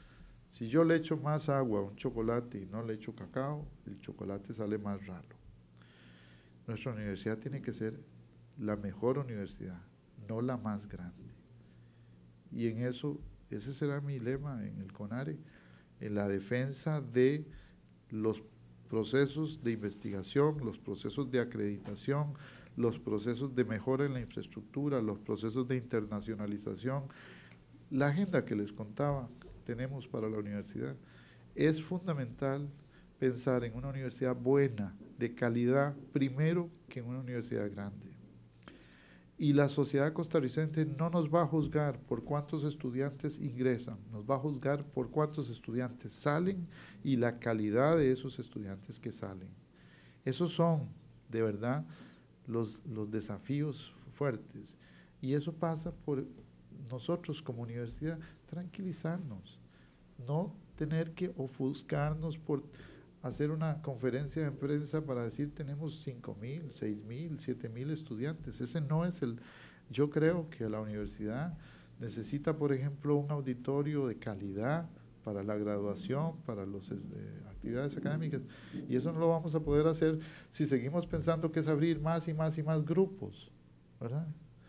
Si yo le echo más agua a un chocolate y no le echo cacao, el chocolate sale más raro. Nuestra universidad tiene que ser la mejor universidad, no la más grande. Y en eso, ese será mi lema en el CONARE, en la defensa de los procesos de investigación, los procesos de acreditación, los procesos de mejora en la infraestructura, los procesos de internacionalización. La agenda que les contaba tenemos para la universidad. Es fundamental pensar en una universidad buena, de calidad, primero que en una universidad grande. Y la sociedad costarricense no nos va a juzgar por cuántos estudiantes ingresan, nos va a juzgar por cuántos estudiantes salen y la calidad de esos estudiantes que salen. Esos son, de verdad, los desafíos fuertes. Y eso pasa por nosotros como universidad tranquilizarnos, no tener que ofuscarnos por hacer una conferencia de prensa para decir tenemos 5,000, 6,000, 7,000 estudiantes. Ese no es el... Yo creo que la universidad necesita, por ejemplo, un auditorio de calidad para la graduación, para las actividades académicas, y eso no lo vamos a poder hacer si seguimos pensando que es abrir más y más y más grupos, ¿verdad?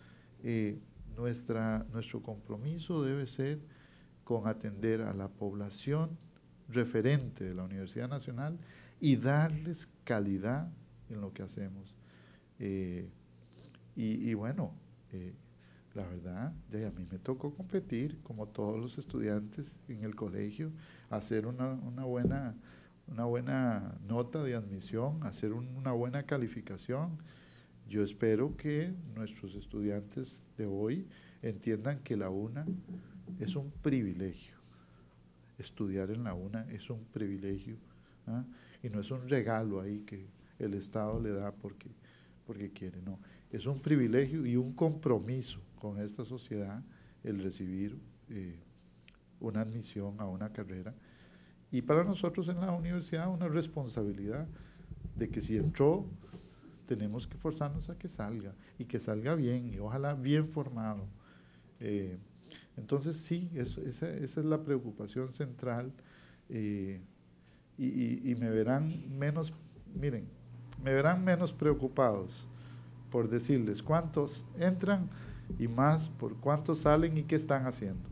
Nuestro compromiso debe ser con atender a la población referente de la Universidad Nacional y darles calidad en lo que hacemos. Bueno, la verdad, a mí me tocó competir, como todos los estudiantes en el colegio, hacer una buena nota de admisión, hacer una buena calificación. Yo espero que nuestros estudiantes de hoy entiendan que la UNA es un privilegio. Estudiar en la UNA es un privilegio, ¿ah? Y no es un regalo ahí que el Estado le da porque quiere, no. Es un privilegio y un compromiso con esta sociedad el recibir una admisión a una carrera. Y para nosotros en la universidad una responsabilidad de que si entró, tenemos que forzarnos a que salga, y que salga bien, y ojalá bien formado. Entonces sí, esa es la preocupación central, y me verán menos, miren, me verán menos preocupados por decirles cuántos entran y más por cuántos salen y qué están haciendo.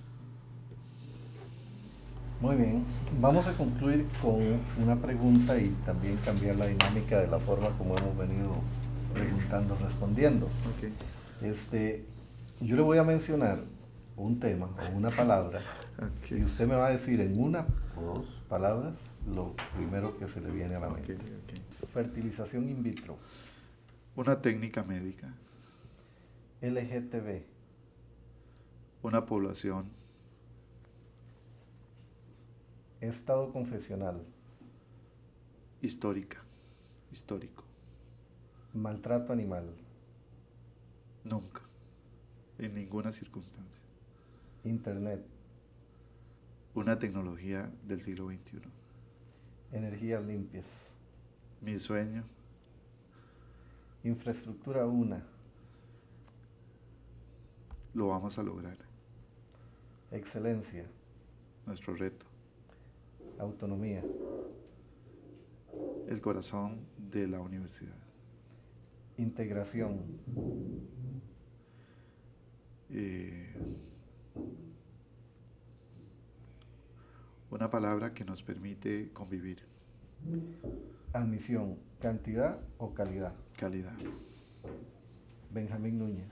Muy bien, vamos a concluir con una pregunta y también cambiar la dinámica de la forma como hemos venido preguntando, respondiendo. Okay. Yo le voy a mencionar un tema o una palabra, y usted me va a decir en una o dos palabras lo primero que se le viene a la mente. Okay. Fertilización in vitro. Una técnica médica. LGTB. Una población. Estado confesional. Histórico. Maltrato animal. Nunca, en ninguna circunstancia. Internet. Una tecnología del siglo XXI. Energías limpias. Mi sueño. Infraestructura una. Lo vamos a lograr. Excelencia. Nuestro reto. Autonomía. El corazón de la universidad. Integración. Una palabra que nos permite convivir. Admisión. ¿Cantidad o calidad? Calidad. Benjamín Núñez.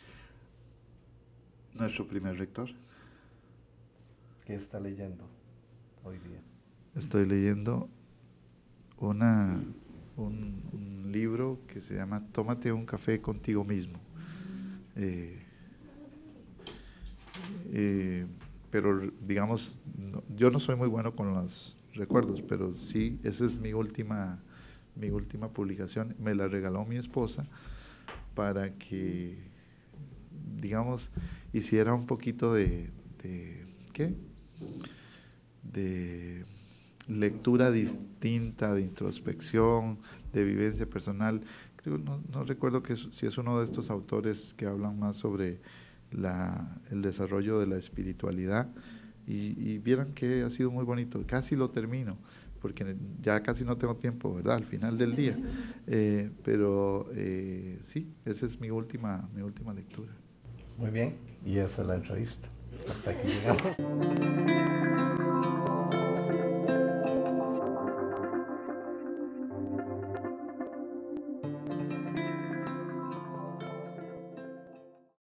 Nuestro primer rector. ¿Qué está leyendo hoy día? Estoy leyendo un libro que se llama Tómate un café contigo mismo. Pero digamos, yo no soy muy bueno con los recuerdos, pero sí, esa es mi última publicación. Me la regaló mi esposa para que, digamos, hiciera un poquito de lectura distinta, de introspección, de vivencia personal. Creo, no recuerdo si es uno de estos autores que hablan más sobre el desarrollo de la espiritualidad, y vieran que ha sido muy bonito. Casi lo termino, porque ya casi no tengo tiempo, ¿verdad? Al final del día. Pero sí, esa es mi última lectura. Muy bien, y esa es la entrevista. Hasta aquí llegamos.